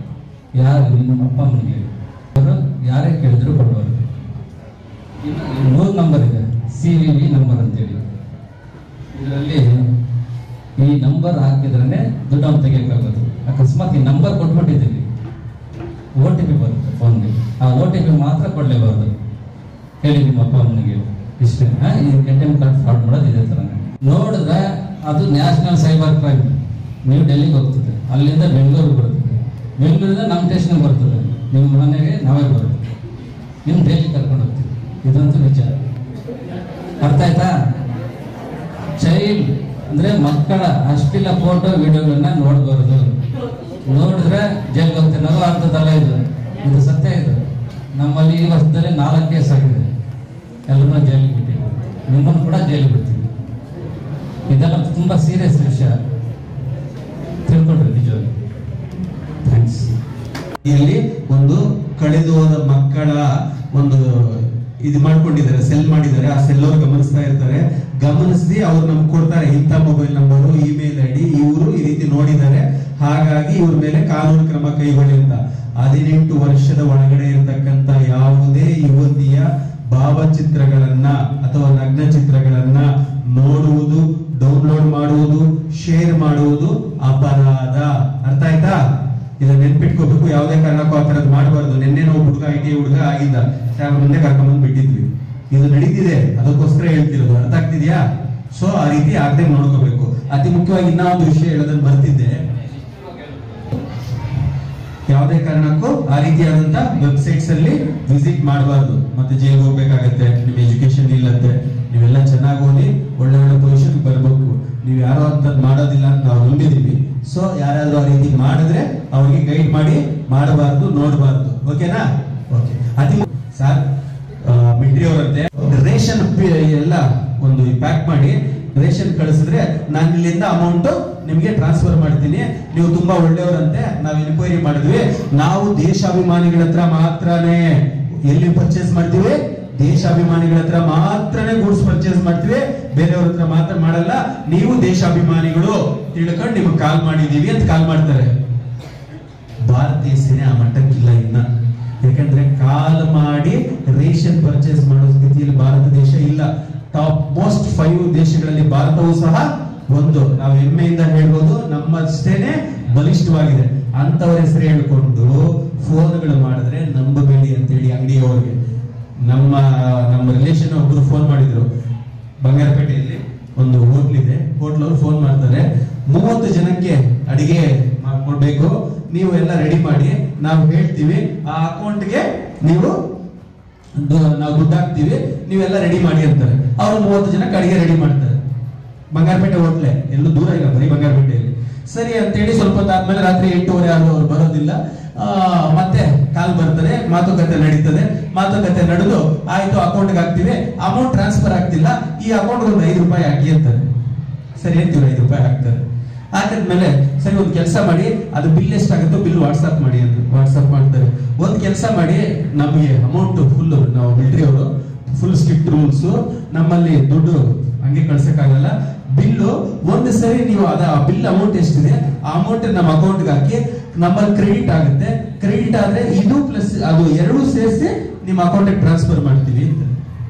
ಯಾರು ನಿಮ್ಮ ಅಪ್ಪ ಅಮ್ಮನಿಗೆ ಹೇಳಿ. ಅವರು ಯಾರೇ ಕೇಳಿದ್ರು ಕೊಡಬಾರ್ದು. ಇನ್ನು ಮೂರು ನಂಬರ್ ಇದೆ, ಸಿ ವಿ ವಿ ನಂಬರ್ ಅಂತೇಳಿ. ಇದರಲ್ಲಿ ಈ ನಂಬರ್ ಹಾಕಿದ್ರೆ ದುಡ್ಡನ್ನು ತೆಗಿಯೋಕ್ಕಾಗೋದು. ಅಕಸ್ಮಾತ್ ಈ ನಂಬರ್ ಕೊಟ್ಬಿಟ್ಟಿದ್ದೀವಿ, ಓ ಟಿ ಪಿ ಬರುತ್ತೆ ಫೋನ್ಗೆ, ಆ ಓ ಟಿ ಪಿ ಮಾತ್ರ ಕೊಡಲೇಬಾರ್ದು. ಹೇಳಿ ನಿಮ್ಮ ಅಪ್ಪ ಅಮ್ಮನಿಗೆ ಇಷ್ಟೇ. ಈ A T M card fraud ಮಾಡೋದು ಇದೇ ಥರ ನೋಡಿದ್ರೆ ಅದು ನ್ಯಾಷನಲ್ ಸೈಬರ್ ಕ್ರೈಮ್. ನೀವು ಡೆಲ್ಲಿಗೆ ಹೋಗ್ತದೆ, ಅಲ್ಲಿಂದ ಬೆಂಗಳೂರಿಗೆ ಬರ್ತದೆ, ಬೆಂಗಳೂರಿಂದ ನಮ್ಮ ಸ್ಟೇಷನ್ಗೆ ಬರ್ತದೆ, ನಿಮ್ಮ ಮನೆಗೆ ನಾವೇ ಬರುತ್ತೆ, ನಿಮ್ಮ ಡೆಲ್ಲಿ ಕರ್ಕೊಂಡು ಹೋಗ್ತೀವಿ. ಇದಂತೂ ನಿಜ. ಅರ್ಥ ಆಯ್ತಾ? ಚೈಲ್ಡ್ ಅಂದ್ರೆ ಮಕ್ಕಳ ಅಶ್ಲೀಲ ಫೋಟೋ ವಿಡಿಯೋಗಳನ್ನ ನೋಡಬಾರದು. ನೋಡಿದ್ರೆ ಜೈಲ್ಗೆ ಹೋಗ್ತೀವಿ. ನಾವು ಅರ್ಥದಲ್ಲ ಇದು, ಇದು ಸತ್ಯ. ಇದು ನಮ್ಮಲ್ಲಿ ಈ ವರ್ಷದಲ್ಲಿ ನಾಲ್ಕು ಕೇಸ್ ಆಗಿದೆ, ಎಲ್ಲರನ್ನೂ ಜೈಲಿಗೆ ಬಿಟ್ಟಿವಿ, ನಿಮ್ಮನ್ನು ಕೂಡ ಜೈಲಿಗೆ ಬಿಡ್ತೀವಿ. ಇದೆಲ್ಲ ತುಂಬಾ ಸೀರಿಯಸ್ ವಿಷಯ, ತಿಳ್ಕೊಂಡ್ರಿ ನಿಜವಾಗಿ. ಥ್ಯಾಂಕ್ಸ್. ಇಲ್ಲಿ ಒಂದು ಕಳೆದು ಹೋದ ಮಕ್ಕಳ ಒಂದು ಇದು ಮಾಡ್ಕೊಂಡಿದ್ದಾರೆ, ಸೆಲ್ ಮಾಡಿದ್ದಾರೆ. ಆ ಸೆಲ್ ಅವ್ರು ಗಮನಿಸ್ತಾ ಇರ್ತಾರೆ. ಗಮನಿಸಿ ಅವ್ರು ನಮ್ಗೆ ಕೊಡ್ತಾರೆ ಇಂಥ mobile number, email I D, ಇವರು ಈ ರೀತಿ ನೋಡಿದ್ದಾರೆ, ಹಾಗಾಗಿ ಇವ್ರ ಮೇಲೆ ಕಾನೂನು ಕ್ರಮ ಕೈಗೊಳ್ಳಿ ಅಂತ. ಹದಿನೆಂಟು ವರ್ಷದ ಒಳಗಡೆ ಇರತಕ್ಕಂತ ಯಾವುದೇ ಯುವತಿಯ ಭಾವಚಿತ್ರಗಳನ್ನ ಅಥವಾ ನಗ್ನ ಚಿತ್ರಗಳನ್ನ ನೋಡುವುದು, ಡೌನ್ಲೋಡ್ ಮಾಡುವುದು, ಶೇರ್ ಮಾಡುವುದು ಅಪರಾಧ. ಅರ್ಥ ಆಯ್ತಾ? ಇದನ್ನ ನೆನ್ಪಿಟ್ಕೋಬೇಕು. ಯಾವುದೇ ಕಾರಣಕ್ಕೂ ಆ ತರದ್ ಮಾಡಬಾರ್ದು. ನಿನ್ನೆ ನಾವು ಹುಡುಗ ಐ ಟಿ ಹುಡುಗ ಆಗಿದ್ದ, ಮುಂದೆ ಕರ್ಕೊಂಡ್ಬಂದು ಬಿಟ್ಟಿದ್ವಿ. ಇದು ನಡೀತಿದೆ, ಅದಕ್ಕೋಸ್ಕರ ಹೇಳ್ತಿರೋದು. ಅರ್ಥ ಆಗ್ತಿದ್ಯಾ? ಸೊ ಆ ರೀತಿ ಆಗದೆ ನೋಡ್ಕೋಬೇಕು. ಅತಿ ಮುಖ್ಯವಾಗಿ ಇನ್ನ ಒಂದು ವಿಷಯ ಹೇಳೋದನ್ನ ಬರ್ತಿದ್ದೆ. ಯಾವುದೇ ಕಾರಣಕ್ಕೂ ಆ ರೀತಿಯಾದಂತ ವೆಬ್ಸೈಟ್ಸ್ ಅಲ್ಲಿ ವಿಸಿಟ್ ಮಾಡಬಾರ್ದು. ಮತ್ತೆ ಜೈಲ್ಗೆ ಹೋಗ್ಬೇಕಾಗತ್ತೆ, ನಿಮ್ ಎಜುಕೇಶನ್ ಇಲ್ಲತ್ತೆ. ನೀವೆಲ್ಲ ಚೆನ್ನಾಗಿ ಓದಿ ಒಳ್ಳೆ ಒಳ್ಳೆ ಪೊಸಿಷನ್ ಬರ್ಬೇಕು. ನೀವು ಯಾರೋ ಅಂತದ್ ಮಾಡೋದಿಲ್ಲ ಅಂತ ನಾವು ನಂಬಿದೀವಿ. ಸೊ ಯಾರಾದ್ರೂ ಆ ರೀತಿ ಮಾಡಿದ್ರೆ ಅವ್ರಿಗೆ ಗೈಡ್ ಮಾಡಿ ಮಾಡಬಾರ್ದು, ನೋಡಬಾರ್ದು. ಓಕೆನಾ? ಓಕೆ. ಅತಿ ಸರ್ ಮಿಲ್ಟ್ರಿ ಅವರಂತೆ ರೇಷನ್ ಎಲ್ಲ ಒಂದು ಪ್ಯಾಕ್ ಮಾಡಿ ರೇಷನ್ ಕಳಿಸಿದ್ರೆ ನಾನು ಇಲ್ಲಿಂದ ಅಮೌಂಟ್ ನಿಮ್ಗೆ ಟ್ರಾನ್ಸ್ಫರ್ ಮಾಡ್ತೀನಿ. ನೀವು ತುಂಬಾ ಒಳ್ಳೆಯವರಂತೆ, ನಾವು ಎನ್ಕ್ವೈರಿ ಮಾಡಿದ್ವಿ. ನಾವು ದೇಶಾಭಿಮಾನಿಗಳ ಹತ್ರ ಮಾತ್ರನೇ ಎಲ್ಲಿ ಪರ್ಚೇಸ್ ಮಾಡ್ತೀವಿ, ದೇಶಾಭಿಮಾನಿಗಳ ಹತ್ರ ಮಾತ್ರನೇ ಗೂಡ್ಸ್ ಪರ್ಚೇಸ್ ಮಾಡ್ತೀವಿ, ಬೇರೆಯವ್ರ ಹತ್ರ ಮಾತ್ರ ಮಾಡಲ್ಲ. ನೀವು ದೇಶಾಭಿಮಾನಿಗಳು ತಿಳ್ಕೊಂಡು ನಿಮ್ಗೆ ಕಾಲ್ ಮಾಡಿದೀವಿ ಅಂತ ಕಾಲ್ ಮಾಡ್ತಾರೆ. ಭಾರತೀಯ ಸೇನೆ ಆ ಮಟ್ಟಕ್ಕಿಲ್ಲ ಇನ್ನ. ಯಾಕಂದ್ರೆ ಕಾಲ್ ಮಾಡಿ ರೇಷನ್ ಪರ್ಚೇಸ್ ಮಾಡೋ ಸ್ಥಿತಿಯಲ್ಲಿ ಭಾರತ ದೇಶ ಇಲ್ಲ. ಟಾಪ್ ಮೋಸ್ಟ್ ಫೈವ್ ದೇಶಗಳಲ್ಲಿ ಭಾರತವೂ ಸಹ ಒಂದು. ನಾವು ಹೆಮ್ಮೆಯಿಂದ ಹೇಳ್ಬೋದು, ನಮ್ಮಷ್ಟೇನೆ ಬಲಿಷ್ಠವಾಗಿದೆ. ಅಂತವರ ಹೆಸರು ಹೇಳ್ಕೊಂಡು ಫೋನ್ಗಳು ಮಾಡಿದ್ರೆ ನಂಬಬೇಡಿ ಅಂತೇಳಿ ಅಂಗಡಿಯವರಿಗೆ. ನಮ್ಮ ನಮ್ಮ ರಿಲೇಷನ್ ಒಬ್ರು ಫೋನ್ ಮಾಡಿದ್ರು. ಬಂಗಾರಪೇಟೆಯಲ್ಲಿ ಒಂದು ಹೋಟ್ಲ್ ಇದೆ, ಹೋಟ್ಲ್ ಅವ್ರು ಫೋನ್ ಮಾಡ್ತಾರೆ, ಮೂವತ್ತು ಜನಕ್ಕೆ ಅಡಿಗೆ ಮಾಡ್ಕೊಡ್ಬೇಕು, ನೀವು ಎಲ್ಲ ರೆಡಿ ಮಾಡಿ, ನಾವು ಹೇಳ್ತೀವಿ, ಆ ಅಕೌಂಟ್ಗೆ ನೀವು ನಾವು ದುಡ್ಡು ಹಾಕ್ತಿವಿ, ನೀವೆಲ್ಲ ರೆಡಿ ಮಾಡಿ ಅಂತಾರೆ. ಅವರು ಮೂವತ್ತು ಜನಕ್ಕೆ ಅಡಿಗೆ ರೆಡಿ ಮಾಡ್ತಾರೆ. ಬಂಗಾರಪೇಟೆ ಹೋಟ್ಲೆ, ಎಲ್ಲೂ ದೂರ ಇಲ್ಲ, ಬರೀ ಬಂಗಾರಪೇಟೆಯಲ್ಲಿ. ಸರಿ ಅಂತೇಳಿ ಸ್ವಲ್ಪ ಹೊತ್ತಾದ್ಮೇಲೆ ರಾತ್ರಿ ಎಂಟೂವರೆ ಆರು ಅವ್ರು ಬರೋದಿಲ್ಲ. ಆ ಮತ್ತೆ ಕಾಲ್ ಬರ್ತದೆ, ಮಾತುಕತೆ ನಡೀತದೆ. ಮಾತುಕತೆ ನಡೆದು ಆಯ್ತು ಅಕೌಂಟ್ಗೆ ಹಾಕ್ತಿವಿ, ಅಮೌಂಟ್ ಟ್ರಾನ್ಸ್ಫರ್ ಆಗ್ತಿಲ್ಲ, ಈ ಅಕೌಂಟ್ ಒಂದು ಐದು ರೂಪಾಯಿ ಹಾಕಿ ಅಂತಾರೆ. ಸರಿ ಅಂತೀವಿ, ಐದು ರೂಪಾಯಿ ಹಾಕ್ತಾರೆ. ಹಾಕಿದ್ಮೇಲೆ ಸರಿ ಒಂದು ಕೆಲಸ ಮಾಡಿ, ಅದು ಬಿಲ್ ಎಷ್ಟಾಗುತ್ತೋ ಬಿಲ್ ವಾಟ್ಸ್ಆಪ್ ಮಾಡಿ ಅಂತ ವಾಟ್ಸ್ಆಪ್ ಮಾಡ್ತಾರೆ. ಒಂದು ಕೆಲಸ ಮಾಡಿ, ನಮಗೆ ಅಮೌಂಟ್ ಫುಲ್, ನಾವು ಮಿಲಿಟರಿ ಅವರು ಫುಲ್ ಸ್ಟ್ರಿಕ್ಟ್ ರೂಲ್ಸ್, ನಮ್ಮಲ್ಲಿ ದುಡ್ಡು ಹಂಗೆ ಕಳ್ಸಕ್ಕಾಗಲ್ಲ. ಬಿಲ್ಲು ಒಂದು ಸರಿ ನೀವು ಅದ ಬಿಲ್ ಅಮೌಂಟ್ ಎಷ್ಟಿದೆ ಆ ಅಮೌಂಟ್ ನಮ್ಮ ಅಕೌಂಟ್ಗೆ ಹಾಕಿ, ನಮ್ಮಲ್ಲಿ ಕ್ರೆಡಿಟ್ ಆಗುತ್ತೆ. ಕ್ರೆಡಿಟ್ ಆದ್ರೆ ಇದು ಪ್ಲಸ್ ಅದು ಎರಡೂ ಸೇರಿಸಿ ನಿಮ್ಮ ಅಕೌಂಟ್ಗೆ ಟ್ರಾನ್ಸ್ಫರ್ ಮಾಡ್ತೀವಿ ಅಂತ.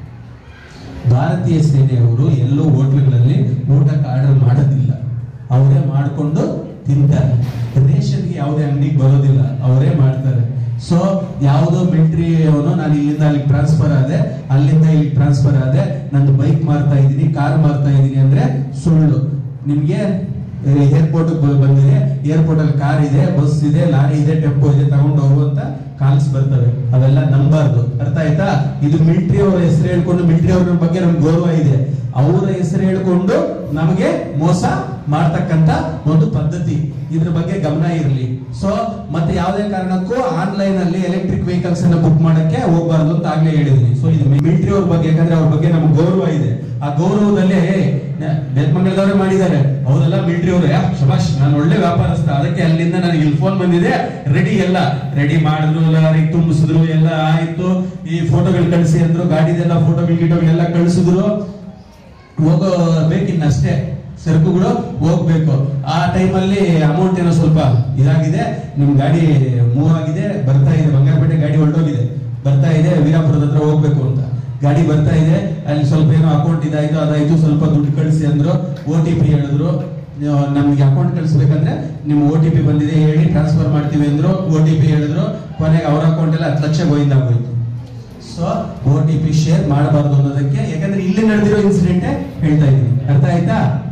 ಭಾರತೀಯ ಸೇನೆಯವರು ಎಲ್ಲೋ ಹೋಟ್ಲುಗಳಲ್ಲಿ ಊಟಕ್ಕೆ ಆರ್ಡರ್ ಮಾಡೋದಿಲ್ಲ, ಅವರೇ ಮಾಡಿಕೊಂಡು ತಿಂತಾರೆ. ರೇಷನ್ಗೆ ಯಾವುದೇ ಅಂಗಡಿಗೆ ಬರೋದಿಲ್ಲ, ಅವರೇ ಮಾಡ್ತಾರೆ. ಸೊ ಯಾವುದೋ ಮಿಲಿಟರಿ ಅವನು ನಾನು ಇಲ್ಲಿಂದ ಅಲ್ಲಿಗೆ ಟ್ರಾನ್ಸ್ಫರ್ ಆದೆ, ಅಲ್ಲಿಂದ ಇಲ್ಲಿ ಟ್ರಾನ್ಸ್ಫರ್ ಆದೆ, ನಂದು ಬೈಕ್ ಮಾರ್ತಾ ಇದ್ದೀನಿ, ಕಾರ್ ಮಾರ್ತಾ ಇದ್ದೀನಿ ಅಂದ್ರೆ ಸುಳ್ಳು. ನಿಮ್ಗೆ ಏರ್ಪೋರ್ಟ್ ಬಂದಿದೆ, ಏರ್ಪೋರ್ಟ್ ಅಲ್ಲಿ ಕಾರ್ ಇದೆ, ಬಸ್ ಇದೆ, ಲಾರಿ ಇದೆ, ಟೆಂಪೋ ಇದೆ, ತಗೊಂಡು ಹೋಗುವಂತ ಕಾಲ್ಸ್ ಬರ್ತವೆ. ಅವೆಲ್ಲ ನಂಬಾರ್ದು. ಅರ್ಥ ಆಯ್ತಾ? ಇದು ಮಿಲಿಟರಿ ಅವರ ಹೆಸರು ಹೇಳ್ಕೊಂಡು, ಮಿಲಿಟರಿ ಅವ್ರ ಬಗ್ಗೆ ನಮ್ಗೆ ಗೌರವ ಇದೆ, ಅವರ ಹೆಸರು ಹೇಳ್ಕೊಂಡು ನಮಗೆ ಮೋಸ ಮಾಡ್ತಕ್ಕಂತ ಒಂದು ಪದ್ಧತಿ. ಇದ್ರ ಬಗ್ಗೆ ಗಮನ ಇರಲಿ. ಸೊ ಮತ್ತೆ ಯಾವುದೇ ಕಾರಣಕ್ಕೂ ಆನ್ಲೈನ್ ಅಲ್ಲಿ ಎಲೆಕ್ಟ್ರಿಕ್ ವೆಹಿಕಲ್ಸ್ ಅನ್ನ ಬುಕ್ ಮಾಡಕ್ಕೆ ಹೋಗಬಾರ್ದು ಅಂತ ಆಗ್ಲೇ ಹೇಳಿದ್ವಿ. ಸೊ ಇದು ಮಿಲಿಟರಿ ಅವ್ರ ಬಗ್ಗೆ, ಯಾಕಂದ್ರೆ ಅವ್ರ ಬಗ್ಗೆ ನಮ್ಗೆ ಗೌರವ ಇದೆ. ಆ ಗೌರವದಲ್ಲೇ ಬೆಳ್ಮಂಗಲದವರೇ ಮಾಡಿದ್ದಾರೆ, ಹೌದಲ್ಲ ಮಿಲಿಟರಿ ಅವರು, ಶಬಾಷ್, ನಾನು ಒಳ್ಳೆ ವ್ಯಾಪಾರಸ್ಥ, ಅದಕ್ಕೆ ಅಲ್ಲಿಂದ ನನಗೆ ಇಲ್ಲಿ ಫೋನ್ ಬಂದಿದೆ, ರೆಡಿ ಎಲ್ಲ ರೆಡಿ ಮಾಡಿದ್ರು, ಲಾರಿ ತುಂಬಿಸಿದ್ರು, ಎಲ್ಲ ಆಯ್ತು, ಈ ಫೋಟೋಗಳು ಕಳಿಸಿ ಅಂದ್ರು, ಗಾಡಿದೆಲ್ಲ ಫೋಟೋಗಳು ಗಿಟೋಗಳೆಲ್ಲ ಕಳಿಸಿದ್ರು, ಹೋಗೋ ಬೇಕಿನ್ನಷ್ಟೇ. ಸರಕುಗಳು ಹೋಗ್ಬೇಕು. ಆ ಟೈಮಲ್ಲಿ ಅಮೌಂಟ್ ಏನೋ ಸ್ವಲ್ಪ ಇದಾಗಿದೆ, ನಿಮ್ ಗಾಡಿ ಮೂವ್ ಆಗಿದೆ, ಬರ್ತಾ ಇದೆ, ಬಂಗಾರಪೇಟೆ ಗಾಡಿ ಹೊರಟೋಗಿದೆ, ಬರ್ತಾ ಇದೆ, ವೀರಾಪುರದ ಹತ್ರ ಹೋಗ್ಬೇಕು ಅಂತ ಗಾಡಿ ಬರ್ತಾ ಇದೆ, ಅಲ್ಲಿ ಸ್ವಲ್ಪ ಏನೋ ಅಕೌಂಟ್ ಇದಾಯ್ತು ಅದಾಯ್ತು, ಸ್ವಲ್ಪ ದುಡ್ಡು ಕಳಿಸಿ ಅಂದ್ರು, ಓ ಟಿ ಪಿ ಹೇಳಿದ್ರು, ನಮ್ಗೆ ಅಕೌಂಟ್ ಕಳಿಸ್ಬೇಕಂದ್ರೆ ನಿಮ್ ಓ ಟಿ ಪಿ ಬಂದಿದೆ ಹೇಳಿ ಟ್ರಾನ್ಸ್ಫರ್ ಮಾಡ್ತೀವಿ ಅಂದ್ರು, ಓ ಟಿ ಪಿ ಹೇಳಿದ್ರು, ಕೊನೆಗೆ ಅವ್ರ ಅಕೌಂಟ್ ಎಲ್ಲ ಹತ್ತು ಲಕ್ಷ ಗೋಯಿಂದ ಆಗೋಯ್ತು. So O T P share ಮಾಡಬಾರ್ದು ಅನ್ನೋದಕ್ಕೆ, ಯಾಕಂದ್ರೆ ಇಲ್ಲಿ ನಡೆದಿರೋ ಇನ್ಸಿಡೆಂಟ್ ಹೇಳ್ತಾ ಇದ್ದೀನಿ, ಅರ್ಥ ಆಯ್ತಾ?